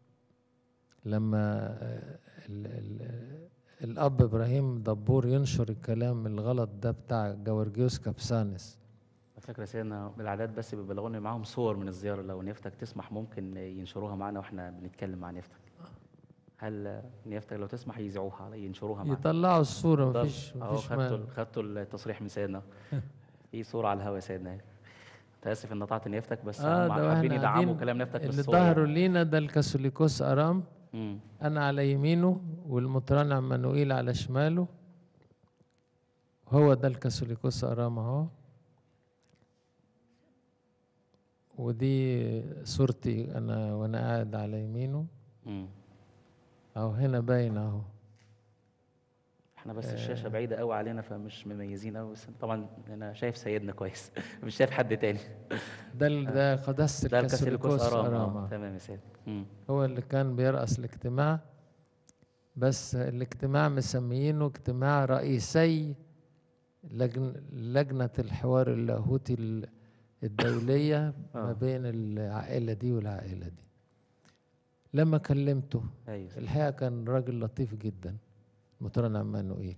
لما ال ال الأب إبراهيم دبور ينشر الكلام الغلط ده بتاع جورجيوس كابسانس؟ على فكرة سيدنا بالعادات بس بيبلغوني معاهم صور من الزيارة، لو نيافتك تسمح ممكن ينشروها معنا واحنا بنتكلم مع نيافتك. هل نيافتك لو تسمح يذيعوها ينشروها معنا؟ يطلعوا الصورة، مفيش مفيش خدتوا خدتوا التصريح من سيدنا في صورة على الهوا يا سيدنا. تاسف ان قطعت نيافتك، بس آه هم حابين يدعموا كلام نيافتك بالصور. اللي ظهروا لينا ده الكاثوليكوس أرام، مم. أنا على يمينه والمطران عمانوئيل على شماله، هو ده الكاثوليكوس أرام اهو. ودي صورتي أنا وأنا قاعد على يمينه. مم. أهو هنا باين أهو. احنا بس الشاشة بعيدة قوي علينا فمش مميزين قوي، بس طبعا انا شايف سيدنا كويس مش شايف حد تاني. ده ال- ده قداسة ده الكاثوليكوس الكاثوليكوس ارام. أرام. اه آه. تمام يا سيد. مم. هو اللي كان بيرأس الاجتماع، بس الاجتماع مسميينه اجتماع رئيسي لجن لجنة الحوار اللاهوتي ال- الدولية ما اه بين العائلة دي والعائلة دي. لما كلمته ايوه يا سيد. الحقيقة كان راجل لطيف جدا، مطران عمانوئيل.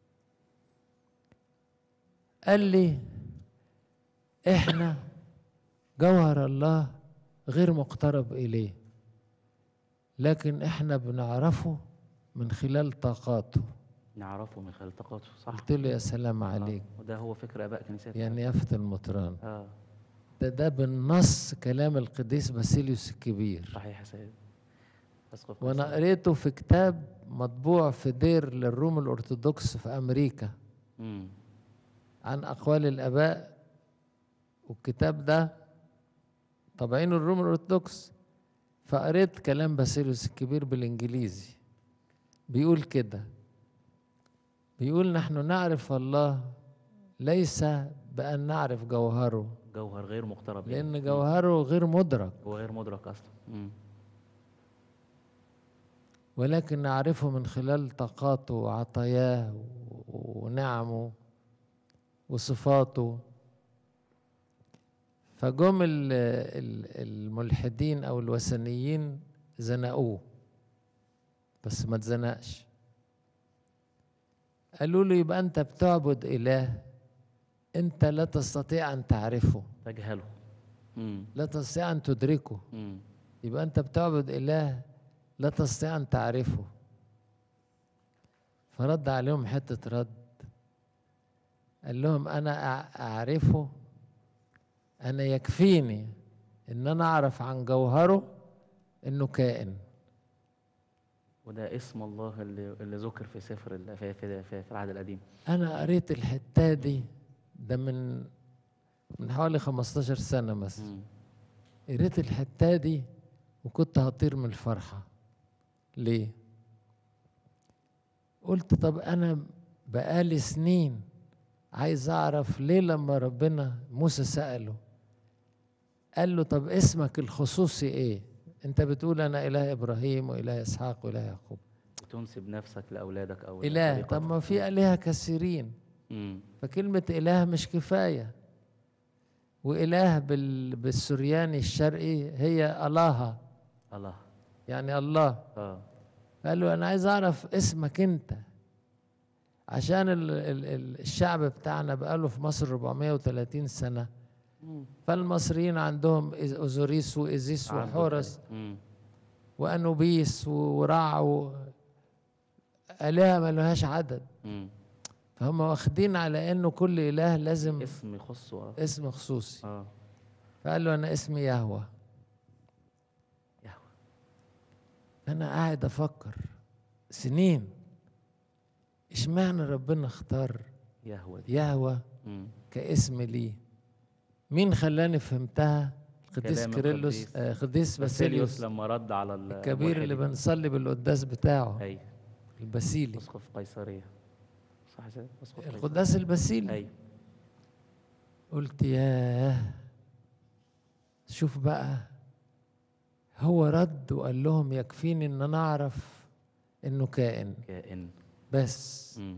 قال لي احنا جوهر الله غير مقترب إليه، لكن احنا بنعرفه من خلال طاقاته. نعرفه من خلال طاقاته، صح. قلت له يا سلام عليك، آه. وده هو فكر اباء كنيسات. يعني يافت المطران. اه ده ده بالنص كلام القديس باسيليوس الكبير، صحيح يا سيد. اسقف وانا قيصر. قريته في كتاب مطبوع في دير للروم الأرثوذكس في أمريكا امم عن أقوال الآباء، والكتاب ده طابعينه الروم الأرثوذكس. فقريت كلام باسيليوس الكبير بالإنجليزي، بيقول كده، بيقول نحن نعرف الله ليس بأن نعرف جوهره، جوهر غير مقترب إليه. لأن مم. جوهره غير مدرك، هو غير مدرك اصلا. امم ولكن نعرفه من خلال طاقاته وعطاياه ونعمه وصفاته. فجم ال- ال- الملحدين أو الوثنيين زنقوه، بس ما اتزنقش. قالوا له يبقى أنت بتعبد إله أنت لا تستطيع أن تعرفه، تجهله. امم لا تستطيع أن تدركه، امم يبقى أنت بتعبد إله لا تستطيع أن تعرفه. فرد عليهم حتة رد، قال لهم أنا أع- أعرفه، أنا يكفيني إن أنا أعرف عن جوهره إنه كائن. وده اسم الله اللي اللي ذكر في سفر ال- في في في, في العهد القديم. أنا قريت الحتة دي ده من من حوالي خمستاشر سنة مثلا، امم قريت الحتة دي وكنت هطير من الفرحة. ليه؟ قلت طب أنا بقالي سنين عايز أعرف ليه لما ربنا موسى سأله قال له طب اسمك الخصوصي إيه؟ أنت بتقول أنا إله إبراهيم وإله إسحاق وإله يعقوب، وتنسب نفسك لاولادك او إله. لطريقتك. طب ما في آلهة كثيرين، امم فكلمة إله مش كفاية. وإله بال... بالسرياني الشرقي هي ألاها، الله. يعني الله. اه قال له أنا عايز أعرف اسمك أنت، عشان ال... ال... ال- الشعب بتاعنا بقاله في مصر أربعمائة وثلاثين سنة، امم فالمصريين عندهم إز- أوزوريس وإيزيس عنده وحورس الآلهة. امم وأنوبيس ورع و... آلهة ما لهاش عدد. امم فهم واخدين على إنه كل إله لازم اسم يخصه. اه اسم خصوصي. اه فقال له أنا اسمي يهوه. يهوه. أنا قاعد أفكر سنين اشمعنى ربنا اختار يهوه دي. يهوه امم كاسم ليه. مين خلاني فهمتها؟ القديس كلام كيرلس، القديس آه، قديس باسيليوس باسيليوس لما رد على ال- الكبير اللي الملحدين. بنصلي بالقداس بتاعه، ايوه. الباسيلي، اسقف قيصريه. صح كده؟ اسقف قيصريه. القداس الباسيلي. ايوه. قلت ياه، شوف بقى، هو رد وقال لهم يكفيني ان انا اعرف انه كائن كائن. بس. امم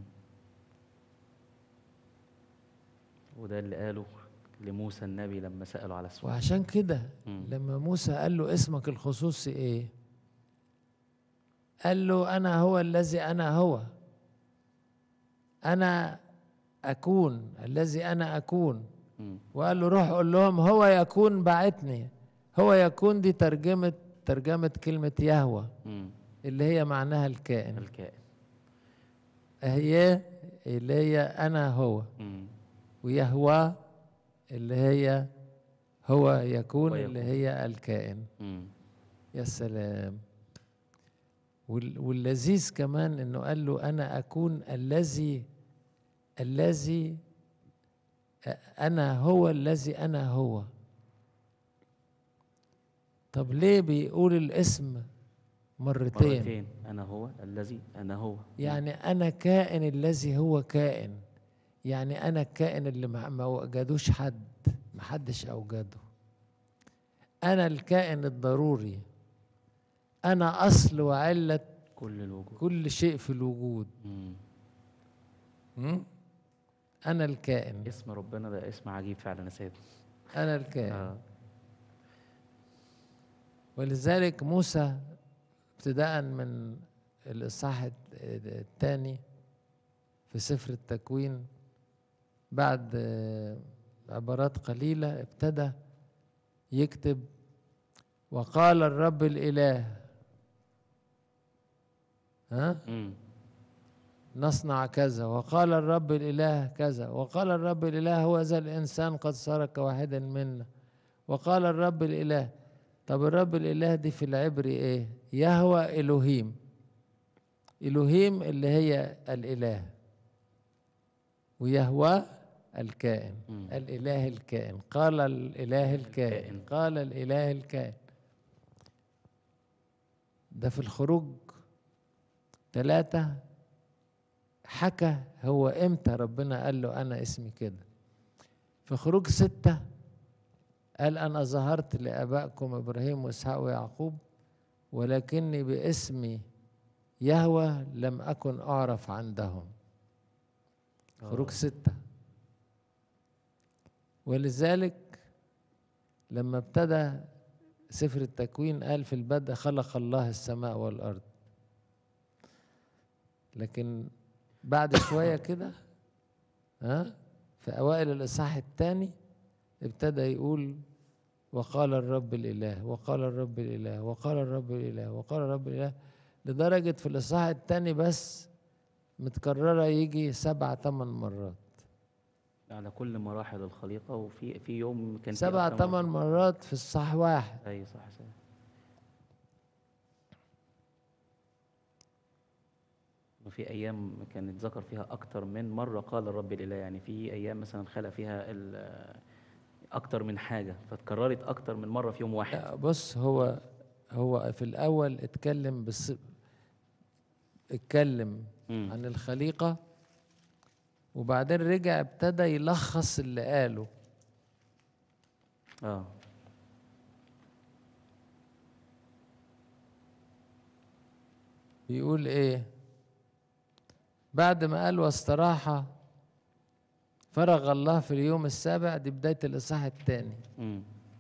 وده اللي قاله لموسى النبي لما سأله على السؤال. وعشان كده مم. لما موسى قال له اسمك الخصوصي ايه، قال له انا هو الذي انا هو، انا اكون الذي انا اكون. مم. وقال له روح قول لهم هو يكون بعتني. هو يكون دي ترجمة ترجمة كلمة يهوه مم. اللي هي معناها الكائن. الكائن. هي اللي هي انا هو، مم. ويهوى اللي هي هو يكون هو اللي يكون. هي الكائن. مم. يا سلام. وال- واللذيذ كمان انه قال له انا اكون الذي الذي انا هو الذي انا هو. طب ليه بيقول الاسم مرتين. مرتين. أنا هو الذي أنا هو. يعني أنا كائن الذي هو كائن، يعني أنا الكائن اللي ما ما وجدوش حد، ما حدش أوجده. أنا الكائن الضروري، أنا أصل وعلة كل الوجود. كل شيء في الوجود. مم. م? أنا الكائن. اسم ربنا ده اسم عجيب فعلا يا سيد. أنا الكائن. آه. ولذلك موسى ابتداء من الإصحاح الثاني في سفر التكوين، بعد عبارات قليلة ابتدى يكتب: وقال الرب الإله ها مم. نصنع كذا، وقال الرب الإله كذا، وقال الرب الإله هو ذا الإنسان قد صار كواحد منا، وقال الرب الإله. طب الرب الإله دي في العبري إيه؟ يهوى إلهيم. إلهيم اللي هي الإله، ويهوى الكائن. مم. الإله الكائن. قال الإله الكائن. قال الإله الكائن. ده في الخروج ثلاثة حكى هو امتى ربنا قال له أنا اسمي كده. في خروج ستة قال: أنا ظهرت لآبائكم إبراهيم وإسحاق ويعقوب، ولكني باسمي يهوى لم أكن أعرف عندهم. خروج ستة. ولذلك لما ابتدى سفر التكوين قال: في البدء خلق الله السماء والأرض. لكن بعد شوية كده ها في أوائل الإصحاح الثاني ابتدى يقول: وقال الرب الإله، وقال الرب الإله، وقال الرب الإله، وقال الرب الإله، لدرجة في الإصحاح الثاني بس متكررة يجي سبع ثمان مرات على كل مراحل الخليقة. وفي في يوم كان سبع ثمان مرات في الصح واحد. أي صح صح. وفي أيام كانت ذكر فيها أكتر من مرة قال الرب الإله، يعني في أيام مثلا خلق فيها أكتر من حاجة فتكررت أكتر من مرة في يوم واحد. بص، هو هو في الأول اتكلم بس اتكلم مم. عن الخليقة، وبعدين رجع ابتدى يلخص اللي قاله. اه بيقول ايه بعد ما قال: واستراح فرغ الله في اليوم السابع. دي بداية الإصحاح الثاني. امم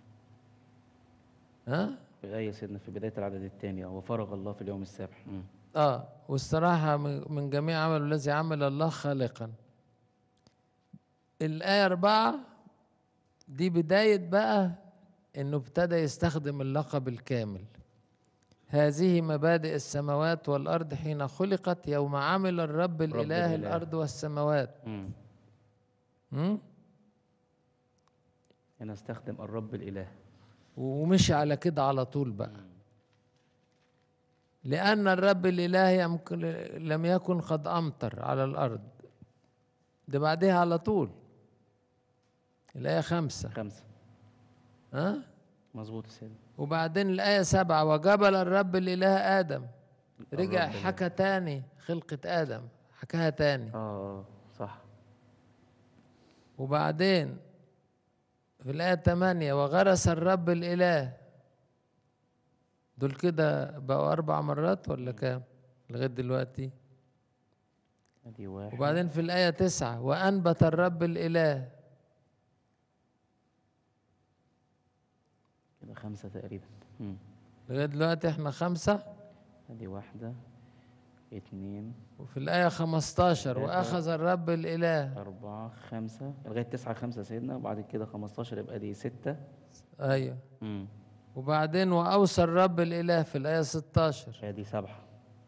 ها في آية سيدنا في بداية العدد الثاني: وفرغ الله في اليوم السابع. مم. اه واستراح من جميع عمله الذي عمل الله خالقا. الآية أربعة دي بداية بقى إنه ابتدى يستخدم اللقب الكامل: هذه مبادئ السماوات والأرض حين خلقت، يوم عمل الرب الإله الأرض والسماوات. مم. مم؟ أنا استخدم الرب الإله، ومشي على كده على طول بقى. مم. لأن الرب الإله يمكن لم يكن قد أمطر على الأرض. ده بعدها على طول الآية خمسة. خمسة ها مظبوط يا سيدي. وبعدين الآية سبعة: وجبل الرب الإله آدم. رجع الرب حكى الإله. تاني خلقة آدم، حكاها تاني. اه اه صح. وبعدين في الآية ثمانية: وغرس الرب الإله. دول كده بقوا أربع مرات ولا كام لغاية دلوقتي؟ ادي واحد. وبعدين في الآية تسعة: وأنبت الرب الإله. كده خمسة تقريبا. مم. لغاية دلوقتي احنا خمسة. ادي واحدة اتنين وفي الآية خمستاشر: ثلاثة وأخذ الرب الإله. أربعة خمسة لغاية تسعة. خمسة سيدنا، وبعد كده خمستاشر يبقى دي ستة. أيوة. مم. وبعدين وأوصى الرب الإله في الآية ستاشر. ادي سبعة.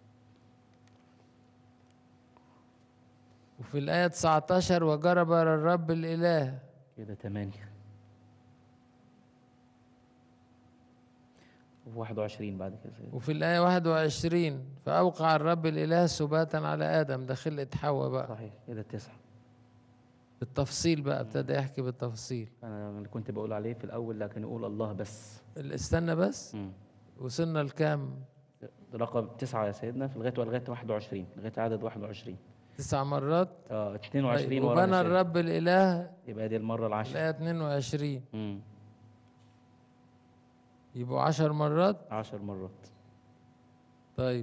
وفي الآية تسعتاشر: وجرب الرب الإله. كده تمانية. وفي واحد وعشرين بعد كده سيدنا. وفي الآية واحد وعشرين: فأوقع الرب الإله سباتا على آدم. ده خلقة حواء بقى. صحيح. كده تسعة. بالتفصيل بقى ابتدى يحكي بالتفصيل. أنا اللي كنت بقول عليه في الأول لكن يقول الله بس. استنى بس. مم. وصلنا لكام؟ رقم تسعة يا سيدنا، في لغاية لغاية واحد وعشرين، لغاية عدد واحد وعشرين. تسع مرات. اه اتنين طيب وعشرين ورانا وبنى سيدنا. الرب الإله يبقى دي المرة العاشرة. الآية اتنين وعشرين، امم يبقوا عشر مرات. عشر مرات. طيب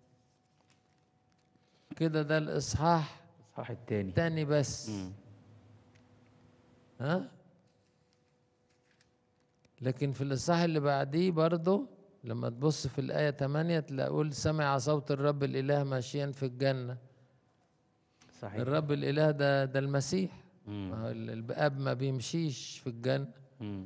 كده ده الإصحاح الإصحاح التاني. التاني بس. امم ها، لكن في الإصحاح اللي بعديه برضه لما تبص في الآية تمانية تلاقول سمع صوت الرب الإله ماشيا في الجنة. صحيح. الرب الإله ده ده المسيح. امم ما هو ال- الآب ما بيمشيش في الجنة، امم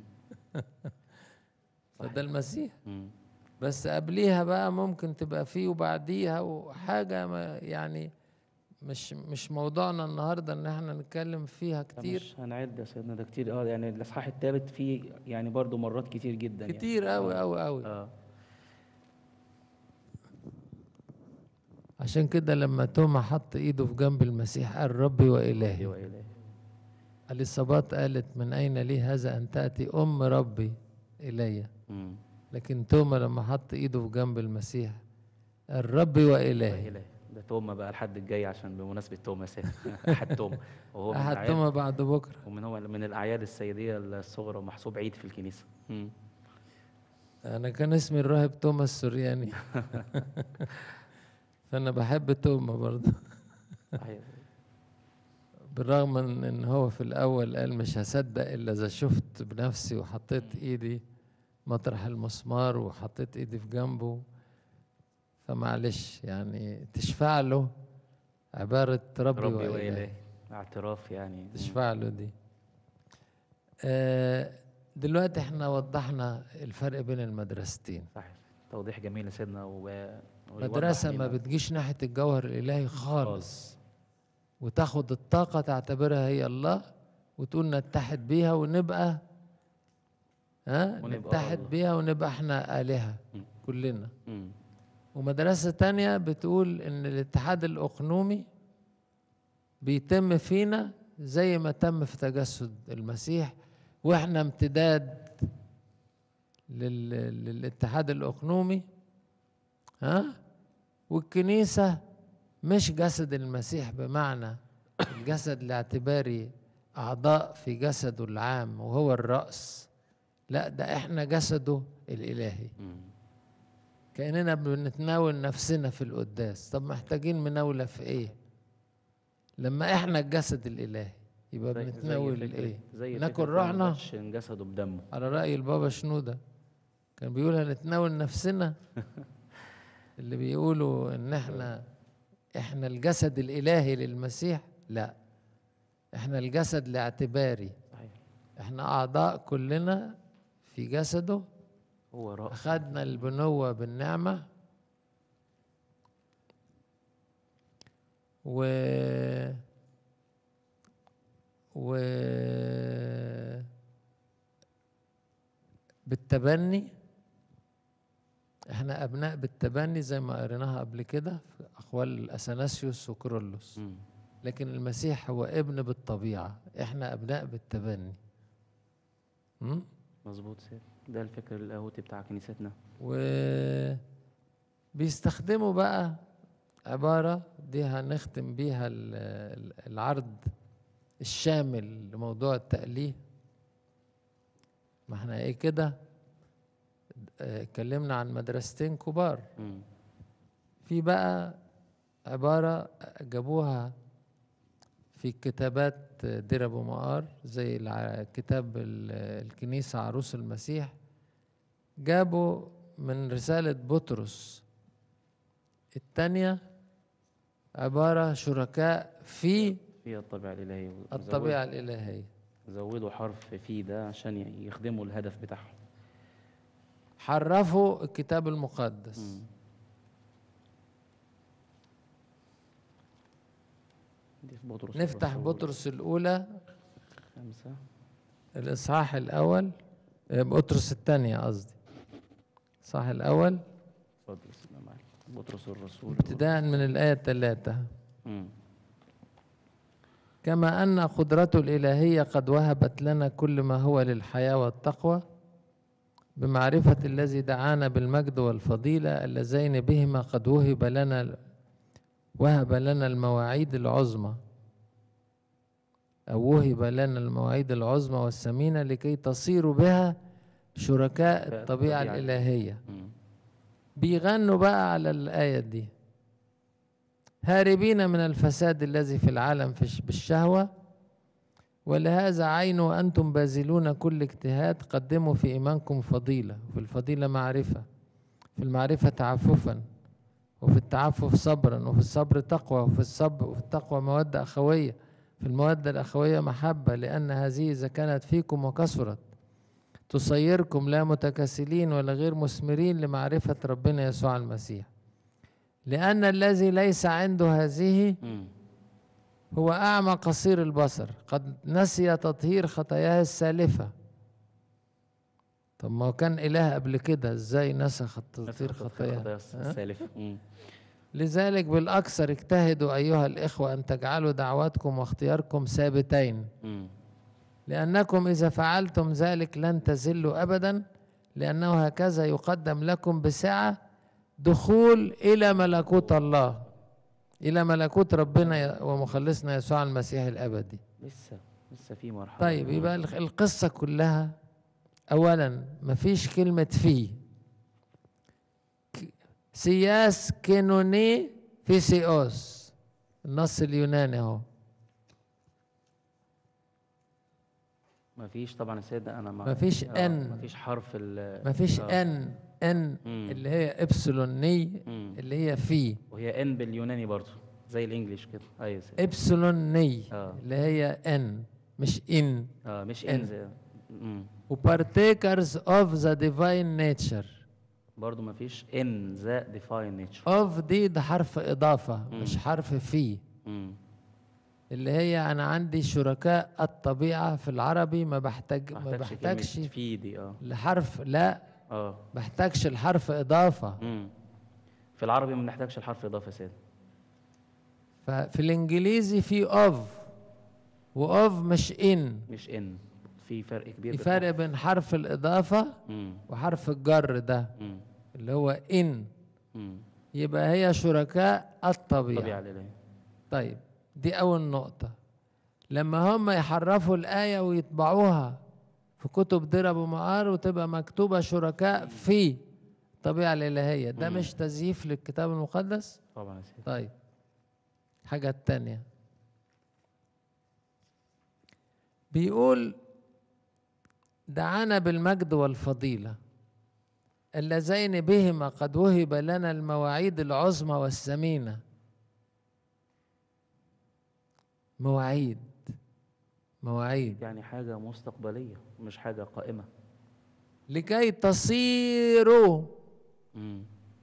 فده المسيح. امم بس قبليها بقى ممكن تبقى فيه وبعديها وحاجة ما يعني مش مش موضوعنا النهارده ان احنا نتكلم فيها كتير. مش هنعد يا سيدنا، ده كتير. اه يعني الإصحاح التالت فيه يعني برضو مرات كتير جدا يعني. كتير قوي اه قوي قوي. اه عشان كده لما توما حط ايده في جنب المسيح قال ربي وإلهي. ايوه إله. اليصابات قالت من اين لي هذا ان تأتي ام ربي الي. امم لكن توما لما حط ايده في جنب المسيح قال ربي وإلهي. إله. ده توما بقى الحد الجاي، عشان بمناسبة توما سيدنا. أحد توما، وهو من احد الأعياد، توما بعد بكره. ومن هو من الأعياد السيدية الصغرى، ومحسوب عيد في الكنيسة. امم انا كان اسمي الراهب توما السورياني. فانا بحب توما برضه. صحيح. بالرغم من ان هو في الاول قال مش هصدق الا اذا شفت بنفسي وحطيت ايدي مطرح المسمار وحطيت ايدي في جنبه. فمعلش يعني تشفع له عبارة ربي, ربي وإلهي. وإله، اعتراف يعني. مم. تشفع له دي. آه دلوقتي احنا وضحنا الفرق بين المدرستين. صحيح. توضيح جميل يا سيدنا. و... ويوضح مدرسة ما لنا بتجيش ناحية الجوهر الإلهي خالص، خالص. وتاخد الطاقة تعتبرها هي الله وتقول نتحد بيها ونبقى ها ونبقى نتحد الله. بيها ونبقى احنا آلهة مم. كلنا. مم. ومدرسة تانية بتقول ان الاتحاد الأقنومي بيتم فينا زي ما تم في تجسد المسيح، واحنا امتداد لل... للاتحاد الأقنومي. ها، والكنيسة مش جسد المسيح بمعنى الجسد الاعتباري أعضاء في جسده العام وهو الرأس، لا ده احنا جسده الإلهي. مم. كأننا بنتناول نفسنا في القداس. طب محتاجين مناولة في ايه لما احنا الجسد الإلهي؟ يبقى زي بنتناول زي فكرة ايه؟ زي ناكل فكرة روحنا المدشن جسده بدمه. على رأي البابا شنودة كان بيقول هنتناول نفسنا. اللي بيقولوا ان احنا احنا الجسد الإلهي للمسيح، لا احنا الجسد الاعتباري. صحيح. احنا أعضاء كلنا في جسده. هو رأس. أخذنا البنوة بالنعمة و و بالتبني. احنا أبناء بالتبني زي ما قريناها قبل كده في أقوال أثناسيوس وكرولوس. مم. لكن المسيح هو ابن بالطبيعة، احنا أبناء بالتبني. م? مظبوط سيد. ده الفكر اللاهوتي بتاع كنيستنا. وبيستخدموا بقى عبارة دي هنختم بيها ال- ال- العرض الشامل لموضوع التأليه. ما احنا ايه كده اه، اتكلمنا عن مدرستين كبار. مم. في بقى عبارة جابوها في كتابات دير أبو مقار زي الع- كتاب ال- الكنيسة عروس المسيح. جابوا من رسالة بطرس الثانية عبارة شركاء في في الطبيعة الإلهية. الطبيعة الإلهية. زودوا حرف في ده عشان يخدموا الهدف بتاعهم. حرفوا الكتاب المقدس. مم. دي في بطرس نفتح الرسول. بطرس الأولى خمسة. الإصحاح الأول، اه، بطرس الثانية قصدي، الإصحاح الأول اتفضل السلام عليكم. بطرس الرسول. ابتداء من الآية الثلاثة. مم. كما أن قدرته الإلهية قد وهبت لنا كل ما هو للحياة والتقوى بمعرفة الذي دعانا بالمجد والفضيلة اللذين بهما قد وهب لنا وهب لنا المواعيد العظمى، أو وهب لنا المواعيد العظمى والثمينة لكي تصيروا بها شركاء الطبيعة الإلهية. بيغنوا بقى على الآية دي: هاربين من الفساد الذي في العالم بالشهوة، ولهذا عينوا وأنتم باذلون كل اجتهاد قدموا في إيمانكم فضيلة، وفي الفضيلة معرفة، في المعرفة تعففا، وفي التعفف صبرا، وفي الصبر تقوى، وفي الصبر وفي التقوى مودة أخوية، في المودة الأخوية محبة، لأن هذه إذا كانت فيكم وكثرت تصيركم لا متكاسلين ولا غير مثمرين لمعرفة ربنا يسوع المسيح. لأن الذي ليس عنده هذه هو أعمى قصير البصر، قد نسي تطهير خطاياه السالفة. طب ما هو كان إله قبل كده، إزاي نسى تطهير خطاياه السالفة؟ لذلك بالأكثر اجتهدوا أيها الإخوة أن تجعلوا دعواتكم واختياركم ثابتين، لأنكم إذا فعلتم ذلك لن تزلوا أبدا، لأنه هكذا يقدم لكم بسعة دخول إلى ملكوت الله، إلى ملكوت ربنا ومخلصنا يسوع المسيح الأبدي. لسه لسه في مرحلة. طيب يبقى القصة كلها أولا مفيش كلمة في، سياس كينوني في سيوس، النص اليوناني اهو. مفيش طبعا يا سيدة، أنا ما مفيش آه ان، مفيش حرف ال مفيش آه. ان ان مم. اللي هي ابسلون ني مم. اللي هي في، وهي ان باليوناني برضو زي الانجليش كده. ايوه يا سيدة. ابسلون ني آه. اللي هي ان مش ان. اه مش ان, إن. زي وpartakers of the divine nature برضو مفيش ان ذا divine nature. of دي ده حرف اضافة مم. مش حرف في. مم. اللي هي انا عندي شركاء الطبيعة في العربي ما بحتاج ما بحتاجش في دي اه لحرف، لا اه بحتاجش الحرف اضافة. مم. في العربي ما بنحتاجش الحرف اضافة يا سيدي. ففي الانجليزي في اوف، واوف مش ان، مش ان، في فرق كبير. في فرق بين حرف الاضافة مم. وحرف الجر ده مم. اللي هو ان. مم. يبقى هي شركاء الطبيعة. الطبيعة الإلهية. طيب دي أول نقطة. لما هم يحرفوا الآية ويطبعوها في كتب در أبو مقار وتبقى مكتوبة شركاء في الطبيعة الإلهية، ده مش تزييف للكتاب المقدس؟ طبعا يا سيدي. طيب حاجة تانية بيقول دعانا بالمجد والفضيلة اللذين بهما قد وهب لنا المواعيد العظمى والثمينة. مواعيد، مواعيد يعني حاجة مستقبلية مش حاجة قائمة. لكي تصيروا مم.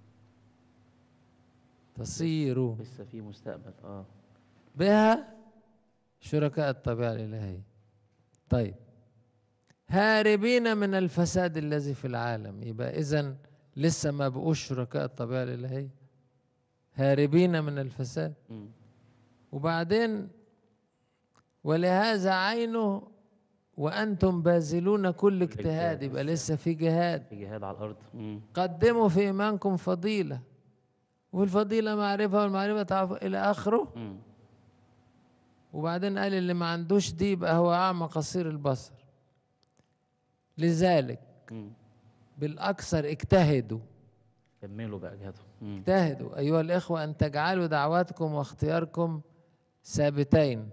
تصيروا لسه في مستقبل اه بها شركاء الطبيعة الإلهية. طيب هاربين من الفساد الذي في العالم، يبقى إذن لسه ما بقوش شركاء الطبيعة الإلهية، هاربين من الفساد. م. وبعدين ولهذا عينه وأنتم باذلون كل اجتهاد، يبقى لسه في جهاد، في جهاد على الأرض. م. قدموا في إيمانكم فضيلة، والفضيلة معرفة، والمعرفة تعرف إلى آخره. م. وبعدين قال اللي ما عندوش دي يبقى هو أعمى قصير البصر. لذلك م. بالأكثر اجتهدوا، كملوا بقى جهادهم. اجتهدوا أيها الإخوة أن تجعلوا دعواتكم واختياركم ثابتين،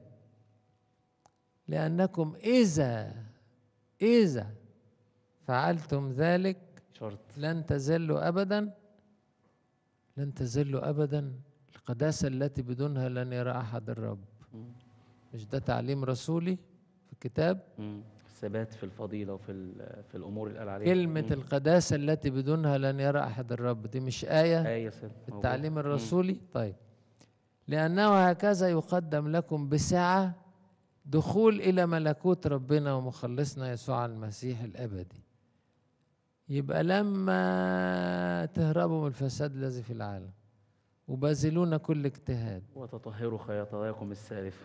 لأنكم إذا إذا فعلتم ذلك شرط لن تزلوا أبدا، لن تزلوا أبدا. القداسة التي بدونها لن يرى أحد الرب. م. مش ده تعليم رسولي في الكتاب؟ م. الثبات في الفضيلة وفي في الأمور الألعالية. كلمة م. القداسة التي بدونها لن يرى أحد الرب، دي مش آية آية في التعليم الرسولي؟ م. طيب لأنه هكذا يقدم لكم بسعة دخول إلى ملكوت ربنا ومخلصنا يسوع المسيح الأبدي. يبقى لما تهربوا من الفساد الذي في العالم وباذلون كل اجتهاد وتطهروا خطاياكم السالفة.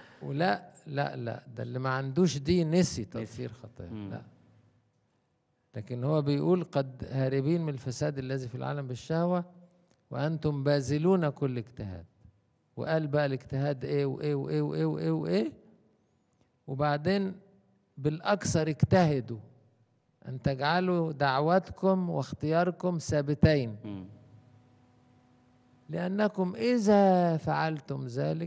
ولا لا لا ده اللي ما عندوش دي نسي تطهير خطايا. لا لكن هو بيقول قد هاربين من الفساد الذي في العالم بالشهوة وأنتم باذلون كل اجتهاد. وقال بقى الاجتهاد ايه وايه وايه وايه وايه وايه، وبعدين بالأكثر اجتهدوا أن تجعلوا دعوتكم واختياركم ثابتين، مم. لأنكم إذا فعلتم ذلك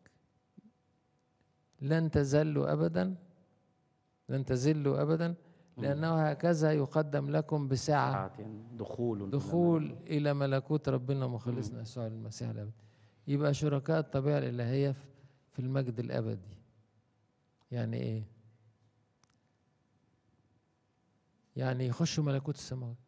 لن تزلوا أبدا، لن تزلوا أبدا، لأنه هكذا يقدم لكم بسعة ساعة يعني دخول دخول إلى ملكوت ربنا مخلصنا يسوع المسيح الأبدي. يبقى شركاء الطبيعة الإلهية في المجد الأبدي. يعني إيه؟ يعني يخشوا ملكوت السماوات.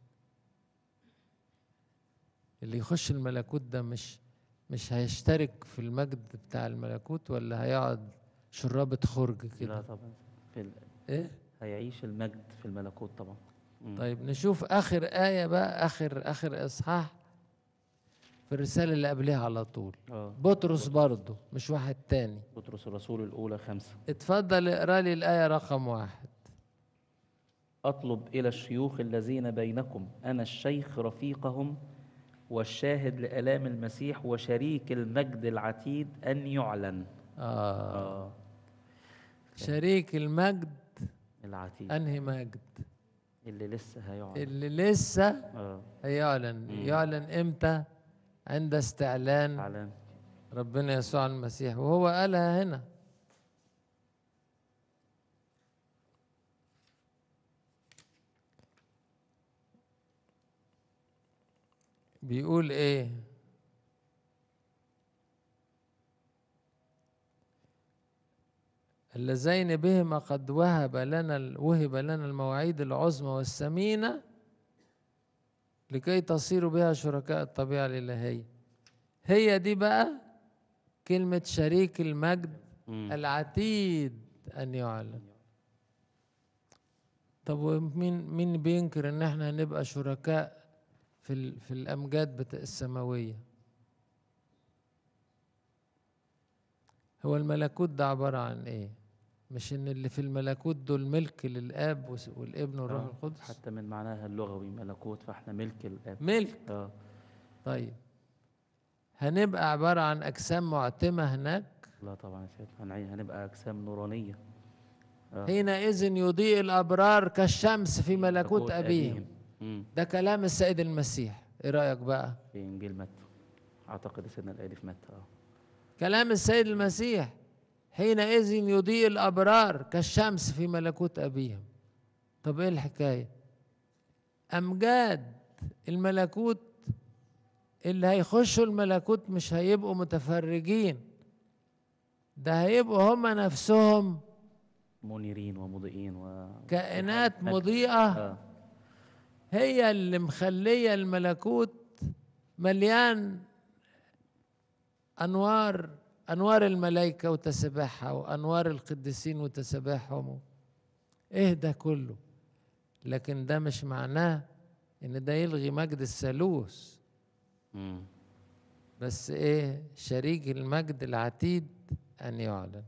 اللي يخش الملكوت ده مش مش هيشترك في المجد بتاع الملكوت، ولا هيقعد شرابة خرج لا كده؟ طبعا في ال... إيه؟ هيعيش المجد في الملكوت طبعا. مم. طيب نشوف آخر آية بقى، آخر آخر إصحاح في الرسالة اللي قبلها على طول. اه بطرس برضه، مش واحد تاني. بطرس الرسول الأولى خمسة. اتفضل اقرا لي الآية رقم واحد. أطلب إلى الشيوخ الذين بينكم، أنا الشيخ رفيقهم والشاهد لآلام المسيح وشريك المجد العتيد أن يعلن. آه. آه شريك المجد العتيد أنهي مجد؟ اللي لسه هيعلن. اللي لسه آه هيعلن. مم. يعلن إمتى؟ عند استعلان علن. ربنا يسوع المسيح، وهو قالها هنا. بيقول ايه؟ اللذين بهما قد وهب لنا وهب لنا المواعيد العظمى والثمينة لكي تصيروا بها شركاء الطبيعة الإلهية. هي دي بقى كلمة شريك المجد مم. العتيد أن يعلن. طب ومين مين بينكر ان احنا هنبقى شركاء في ال- في الامجاد بتاع السماويه؟ هو الملكوت ده عباره عن ايه؟ مش ان اللي في الملكوت دول ملك للاب وس- والابن والروح آه. القدس؟ حتى من معناها اللغوي ملكوت، فاحنا ملك الآب. ملك. آه. طيب هنبقى عباره عن اجسام معتمه هناك. لا طبعا يا سيدي، هنعي- هنبقى أجسام نورانية. آه. حينئذ يضيء الابرار كالشمس في ملكوت ابيهم. مم. ده كلام السيد المسيح، ايه رايك بقى؟ في إنجيل متى، أعتقد سيدنا الآية دي في متى. آه. كلام السيد المسيح، حينئذ يضيء الأبرار كالشمس في ملكوت أبيهم. طب إيه الحكاية؟ أمجاد الملكوت اللي هيخشوا الملكوت مش هيبقوا متفرجين، ده هيبقوا هم نفسهم منيرين ومضيئين و كائنات مجد. مضيئة، آه. هي اللي مخلية الملكوت مليان أنوار، أنوار الملائكة وتسبيحها وأنوار القديسين وتسبيحهم. إيه ده كله؟ لكن ده مش معناه إن ده يلغي مجد الثالوث، مم. بس إيه؟ شريك المجد العتيد أن يعلن.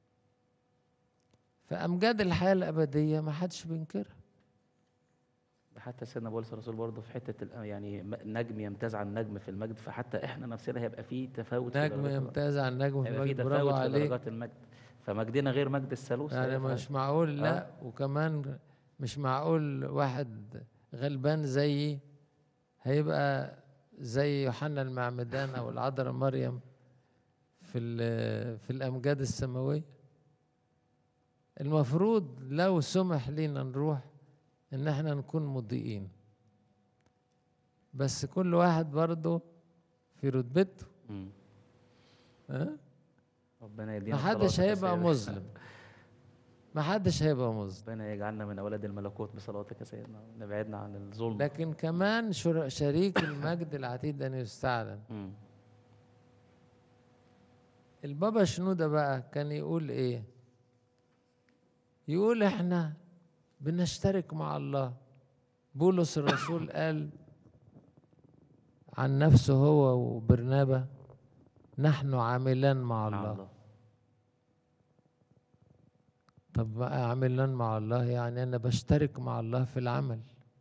فأمجاد الحياة الأبدية ما حدش بينكرها. حتى سيدنا بولس الرسول برضه في حتة ال- يعني م- نجم يمتاز عن نجم في المجد، فحتى احنا نفسنا هيبقى فيه تفاوت في نجم درجات الم- يمتاز عن نجم في هيبقى فيه المجد، برافو تفاوت في عليك. درجات المجد، فمجدنا غير مجد الثالوث. يعني هيبقى مش معقول، لا. آه. وكمان مش معقول واحد غلبان زيي هيبقى زي يوحنا المعمدان او العذراء مريم في ال- في الامجاد السماويه. المفروض لو سمح لينا نروح ان احنا نكون مضيئين، بس كل واحد برضه في رتبته. مم. ها؟ ربنا يدينا محدش صلاتك يا هيبقى سيدنا. مظلم، محدش هيبقى مظلم. ربنا يجعلنا من أولاد الملكوت بصلاتك يا سيدنا، ونبعدنا عن الظلم. لكن كمان شر- شريك المجد العتيد ان يستعلن. مم. البابا شنودة بقى كان يقول ايه؟ يقول احنا بنشترك مع الله. بولس الرسول قال عن نفسه هو وبرنابا نحن عاملان مع مع الله. الله. طب بقى عاملان مع الله يعني انا بشترك مع الله في العمل.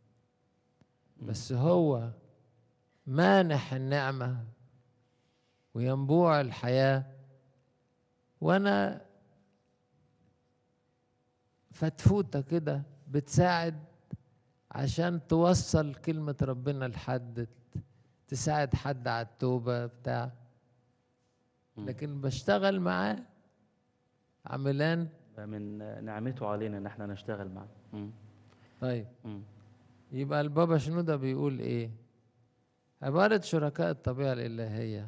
بس هو مانح النعمة وينبوع الحياة، وأنا فتفوتة كده بتساعد عشان توصل كلمة ربنا لحد، تساعد حد على التوبة بتاع، لكن بشتغل معاه عملان. من نعمته علينا ان احنا نشتغل معاه. مم. طيب مم. يبقى البابا شنودة بيقول ايه؟ عبارة شركاء الطبيعة الإلهية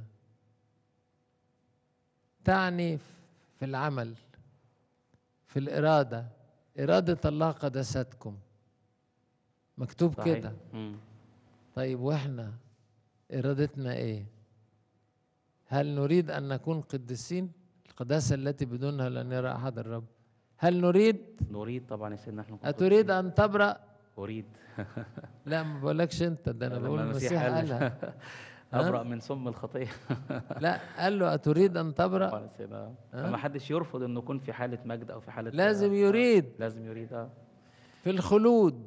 تعني في العمل، في الإرادة، إرادة الله قدستكم، مكتوب صحيح. كده. مم. طيب واحنا إرادتنا ايه؟ هل نريد أن نكون قديسين؟ القداسة التي بدونها لن يرى أحد الرب. هل نريد؟ نريد طبعا يا سيدنا احنا نكون أتريد قديسين. أن تبرأ؟ اريد. لا ما بقولكش أنت، ده أنا بقول لما المسيح المسيح قال قالها. ابرأ ها؟ من سم الخطيه. لا قال له أتريد أن طبعا تبرأ؟ يا سيدنا، ها؟ فما حدش يرفض انه يكون في حاله مجد او في حاله لازم آه، يريد لازم يريد. اه في الخلود.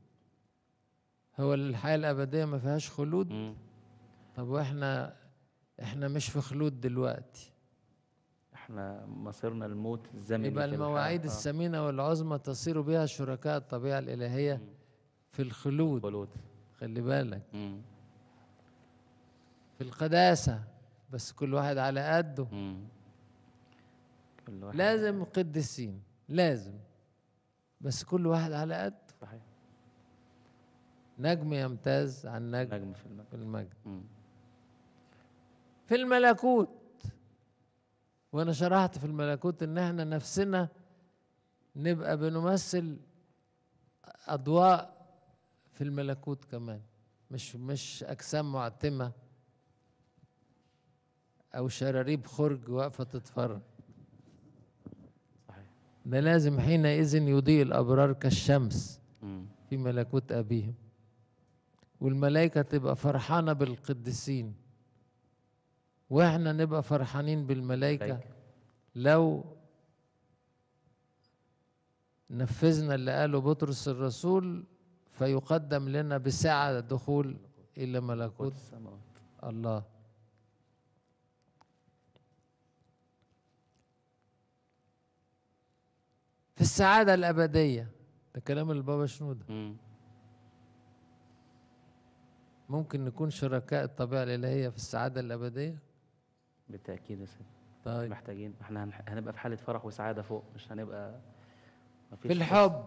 هو الحياة الأبدية ما فيهاش خلود؟ مم. طب واحنا احنا مش في خلود دلوقتي. احنا مصيرنا الموت الزمني يبقى في الحياه. المواعيد اه الثمينة والعظمى تصير بها شركاء الطبيعة الإلهية مم. في الخلود. خلود. خلي بالك، مم. في القداسة، بس كل واحد على قده. مم. كل واحد. لازم قديسين، لازم، بس كل واحد على قده. صحيح. نجم يمتاز عن نجم نجم في المجد. في المجد. مم. في الملكوت، وانا شرحت في الملكوت ان احنا نفسنا نبقى بنمثل اضواء في الملكوت كمان، مش مش اجسام معتمة او شراريب خرج واقفة تتفرج. صحيح. ده لازم حينئذ يضيء الابرار كالشمس مم. في ملكوت ابيهم، والملائكة تبقى فرحانة بالقديسين، واحنا نبقى فرحانين بالملائكة ملائكة. لو نفذنا اللي قاله بطرس الرسول، فيقدم لنا بسعة دخول إلى ملكوت السماوات. الله. في السعادة الأبدية، ده كلام البابا شنودة. مم. ممكن نكون شركاء الطبيعة الإلهية في السعادة الأبدية. بالتأكيد يا سيدي. طيب محتاجين، احنا هنح- هنبقى في حالة فرح وسعادة فوق، مش هنبقى مفيش في الحب،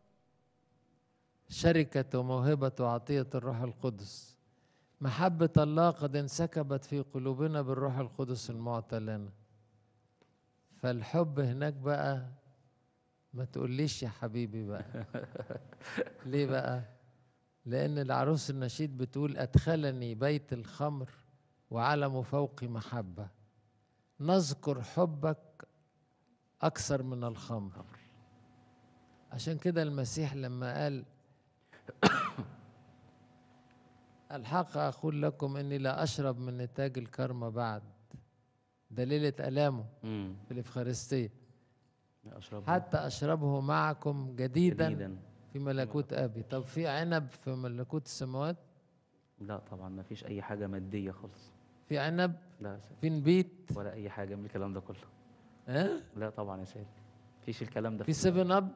شركة وموهبة وعطية الروح القدس. محبة الله قد انسكبت في قلوبنا بالروح القدس المعطى لنا. فالحب هناك بقى ما تقوليش يا حبيبي بقى. ليه بقى؟ لأن العروس النشيد بتقول أدخلني بيت الخمر وعلم فوقي محبة، نذكر حبك أكثر من الخمر. عشان كده المسيح لما قال الحق أقول لكم إني لا أشرب من نتاج الكرمة بعد، ده ليلة ألامه مم. في الإفخارستية، أشرب حتى أشربه معكم جديدا, جديدا في ملكوت أبي. طب في عنب في ملكوت السماوات؟ لا طبعا ما فيش أي حاجة مادية خالص. في عنب؟ لا يا سيدي. في نبيت؟ ولا أي حاجة من الكلام ده كله. ها؟ لا طبعا يا سيدي، مفيش الكلام ده في في سيفن أب؟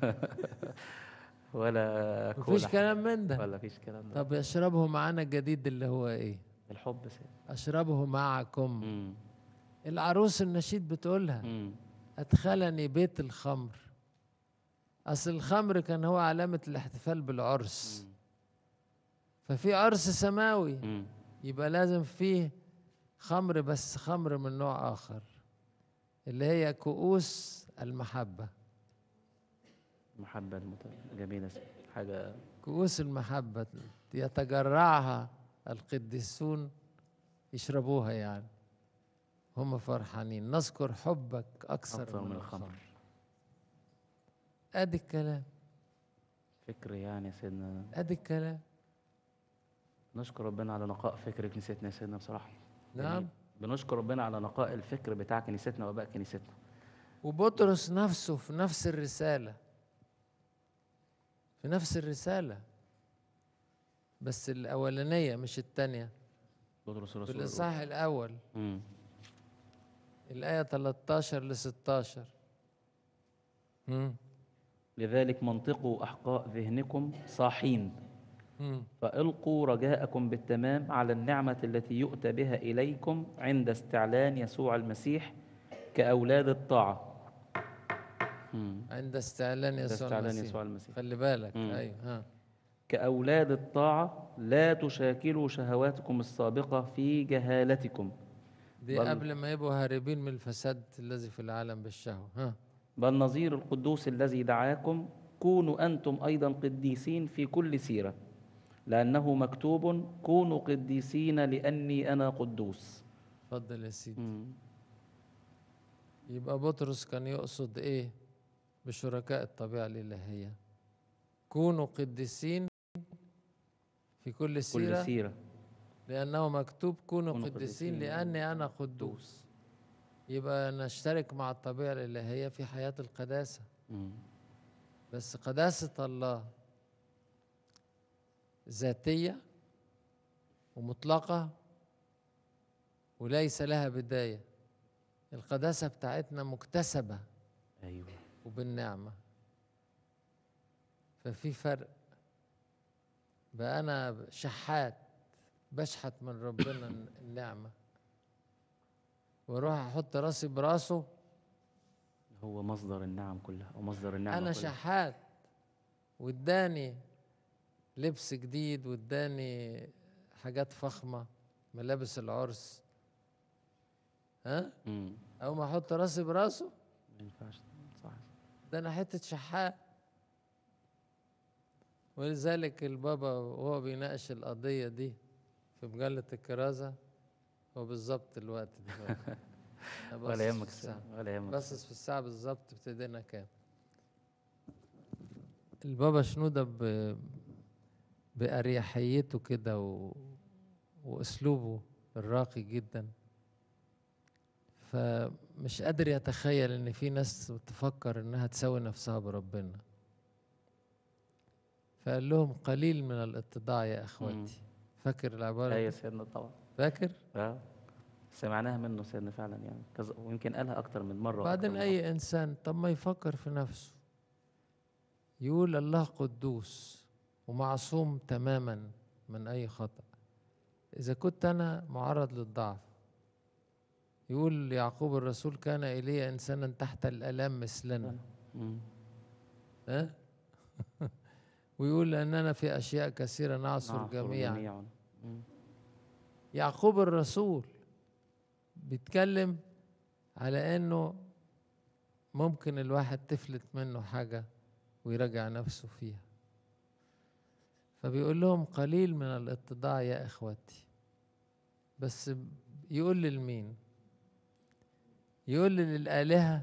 ولا كولا. مفيش كلام من ده. ولا فيش كلام ده. طب أشربه معانا الجديد اللي هو إيه؟ الحب يا سيدي. أشربه معكم. مم. العروس النشيد بتقولها مم. أدخلني بيت الخمر. أصل الخمر كان هو علامة الاحتفال بالعرس، مم. ففي عرس سماوي مم. يبقى لازم فيه خمر، بس خمر من نوع آخر اللي هي كؤوس المحبة. المحبة المت... جميلة يا سيدي. حاجة. كؤوس المحبة يتجرعها القديسون، يشربوها يعني هم فرحانين. نذكر حبك أكثر, أكثر من, من الخمر. الخمر. أدي الكلام، فكر يعني يا سيدنا. أدي الكلام. نشكر ربنا على نقاء فكر كنيستنا يا سيدنا بصراحة. نعم. جميل. بنشكر ربنا على نقاء الفكر بتاع كنيستنا وآباء كنيستنا. وبطرس نفسه في نفس الرسالة، في نفس الرسالة بس الأولانية مش التانية. بطرس في الرسول الإصحاح الأولى. الأول مم. الآية تلتاشر ل ستاشر. مم. لذلك منطقوا أحقاء ذهنكم صاحين، مم. فألقوا رجاءكم بالتمام على النعمة التي يؤتى بها إليكم عند استعلان يسوع المسيح كأولاد الطاعة. مم. عند استعلان عند يسوع استعلان المسيح. يسوع المسيح. خلي بالك. مم. أيوه. ها. كأولاد الطاعة لا تشاكلوا شهواتكم السابقة في جهالتكم، دي بل قبل ما يبقوا هاربين من الفساد الذي في العالم بالشهوة. ها. بل نظير القدوس الذي دعاكم كونوا أنتم أيضا قديسين في كل سيرة، لأنه مكتوب كونوا قديسين لأني أنا قدوس. اتفضل يا سيدي. مم. يبقى بطرس كان يقصد ايه بشركاء الطبيعة الإلهية؟ كونوا قديسين في كل كل سيرة سيرة لأنه مكتوب كونوا كونوا قديسين قديسين لأني أنا قدوس. يبقى نشترك مع الطبيعة الإلهية في حياة القداسة. مم. بس قداسة الله ذاتية ومطلقة وليس لها بداية. القداسة بتاعتنا مكتسبة أيوة. وبالنعمة. ففي فرق. بقى أنا شحات بشحت من ربنا النعمة واروح احط راسي براسه. هو مصدر النعم كلها ومصدر النعمة انا كلها. شحات واداني لبس جديد واداني حاجات فخمة ملابس العرس. ها مم. او ما احط راسي براسه ما ينفعش. صح. ده انا حتة شحات. ولذلك البابا وهو بيناقش القضية دي في مجلة الكرازة هو بالظبط الوقت دلوقتي. أنا باصص ولا في يهمك الساعة. سيد. ولا يهمك باصص سيد. في الساعة بالظبط ابتدينا كام. البابا شنودة ب... بأريحيته كده و... وأسلوبه الراقي جدا، فمش قادر يتخيل إن في ناس تفكر إنها تساوي نفسها بربنا. فقال لهم قليل من الاتضاع يا أخواتي. فاكر العبارة أيوة دي؟ سيدنا طبعا. فاكر؟ اه سمعناها منه سيدنا فعلا يعني كذا، ويمكن قالها أكتر من مرة. بعدين وأكتر من أي إنسان طب ما يفكر في نفسه. يقول الله قدوس ومعصوم تماما من أي خطأ. إذا كنت أنا معرض للضعف، يقول يعقوب الرسول كان إلي إنسانا تحت الآلام مثلنا. مم. ها؟ ويقول أننا في أشياء كثيرة نعثر نعثر جميعا. جميعا. مم. يعقوب الرسول بيتكلم على أنه ممكن الواحد تفلت منه حاجة ويراجع نفسه فيها. فبيقول لهم قليل من الاتضاع يا إخوتي. بس يقول للمين؟ يقول للآلهة.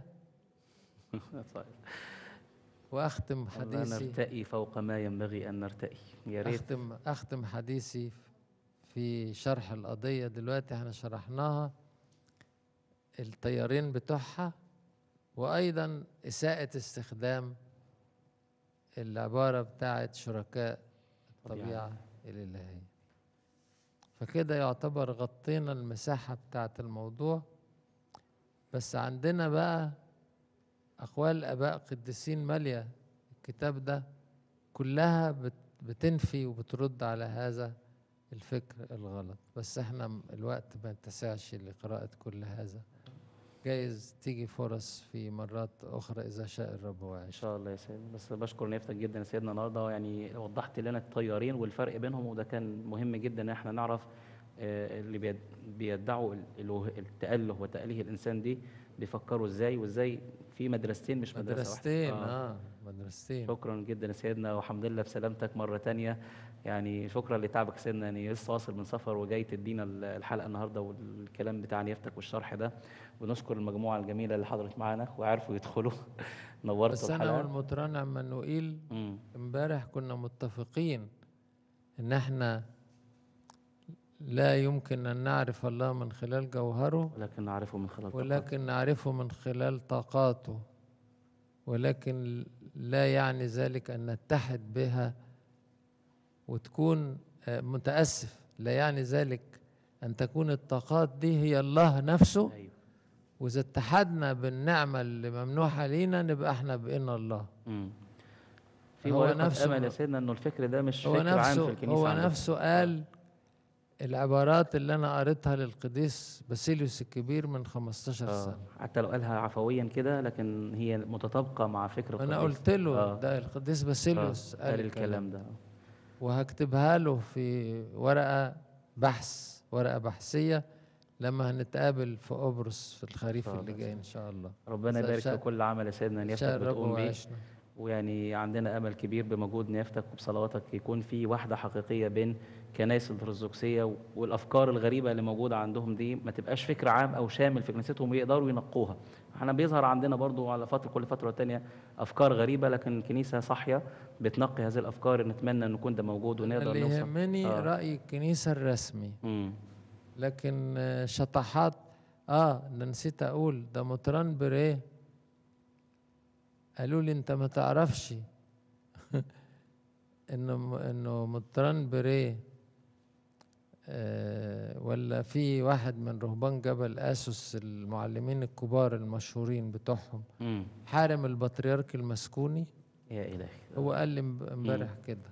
وأختم الله حديثي نرتقي فوق ما ينبغي أن نرتقي. يا ريت. أختم أختم حديثي في شرح القضية. دلوقتي احنا شرحناها التيارين بتوعها، وأيضا إساءة استخدام العبارة بتاعت شركاء الطبيعة الإلهية. فكده يعتبر غطينا المساحة بتاعت الموضوع. بس عندنا بقى أقوال آباء قديسين مالية الكتاب ده كلها بتنفي وبترد على هذا الفكر الغلط. بس احنا الوقت ما يتسعش لقراءة كل هذا. جايز تيجي فرص في مرات أخرى إذا شاء الرب وعيش. إن شاء الله يا سيدنا. بس بشكر نيافتك جدا يا سيدنا النهارده، يعني وضحت لنا التيارين والفرق بينهم، وده كان مهم جدا إن احنا نعرف آه، اللي بيد- بيدعوا ال- الوه- التأله وتأليه الإنسان دي بيفكروا إزاي، وإزاي في مدرستين مش مدرسة مدرستين. واحدة. آه مدرستين. شكرا جدا يا سيدنا، والحمد لله بسلامتك مرة تانية. يعني شكرا لتعبك يا سيدنا، يعني لسه واصل من سفر وجاي تدينا ال- الحلقة النهاردة والكلام بتاع نيافتك والشرح ده. ونشكر المجموعة الجميلة اللي حضرت معانا وعرفوا يدخلوا. نورتوا بس أنا الحلقة. والمطران عمانوئيل مم. امبارح كنا متفقين إن احنا لا يمكن أن نعرف الله من خلال جوهره، ولكن نعرفه من خلال طاقاته. ولكن نعرفه من خلال طاقاته. ولكن لا يعني ذلك أن نتحد بها وتكون آه، متأسف، لا يعني ذلك أن تكون الطاقات دي هي الله نفسه، ايوه. وإذا اتحدنا بالنعمة اللي ممنوحة لينا نبقى احنا بقينا الله. مم. في هو ورقة امل يا نفسه سيدنا انه الفكر ده مش هو فكر عام في نفسه الكنيسة هو عندكم. نفسه آه. قال العبارات اللي أنا قريتها للقديس باسيليوس الكبير من خمستاشر اه سنة. حتى لو قالها عفويا كده لكن هي متطابقة مع فكر أنا القديس. قلت له اه ده القديس اه باسيليوس قال قال الكلام الكلام ده، ده. وهكتبها له في ورقة بحث، ورقة بحثية، لما هنتقابل في قبرص في الخريف اتفضل اللي يا جاي سيدنا. إن شاء الله. ربنا إذا يبارك في شاء كل عمل يا سيدنا نيافتك شاء الرب بتقوم بيه، وعشنا. ويعني عندنا امل كبير بمجهود نيافتك وبصلواتك يكون في وحده حقيقيه بين كنائس الارثوذكسيه، والافكار الغريبه اللي موجوده عندهم دي ما تبقاش فكر عام او شامل في كنيستهم ويقدروا ينقوها. احنا بيظهر عندنا برضو على فتره كل فتره والتانيه افكار غريبه، لكن الكنيسه صاحيه بتنقي هذه الافكار. نتمنى ان يكون ده موجود أنا ونقدر اللي نوصل. يهمني اه رأي الكنيسة الرسمي، امم لكن آه، شطحات. اه ده نسيت اقول، ده مطران بريه قالوا لي انت ما تعرفش انه انه مطران بريه آه ولا في واحد من رهبان جبل اسوس المعلمين الكبار المشهورين بتوعهم امم حارم البطريرك المسكوني. يا الهي. هو قال لي امب- امم امبارح كده.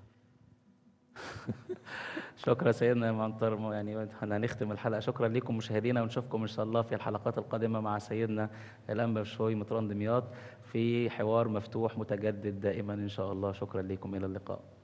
شكرا سيدنا يا معنطر، يعني احنا هنختم الحلقة. شكرا لكم مشاهدينا، ونشوفكم إن شاء الله في الحلقات القادمة مع سيدنا الأنبا بشوي مطران دمياط في حوار مفتوح متجدد دائما إن شاء الله. شكرا لكم، إلى اللقاء.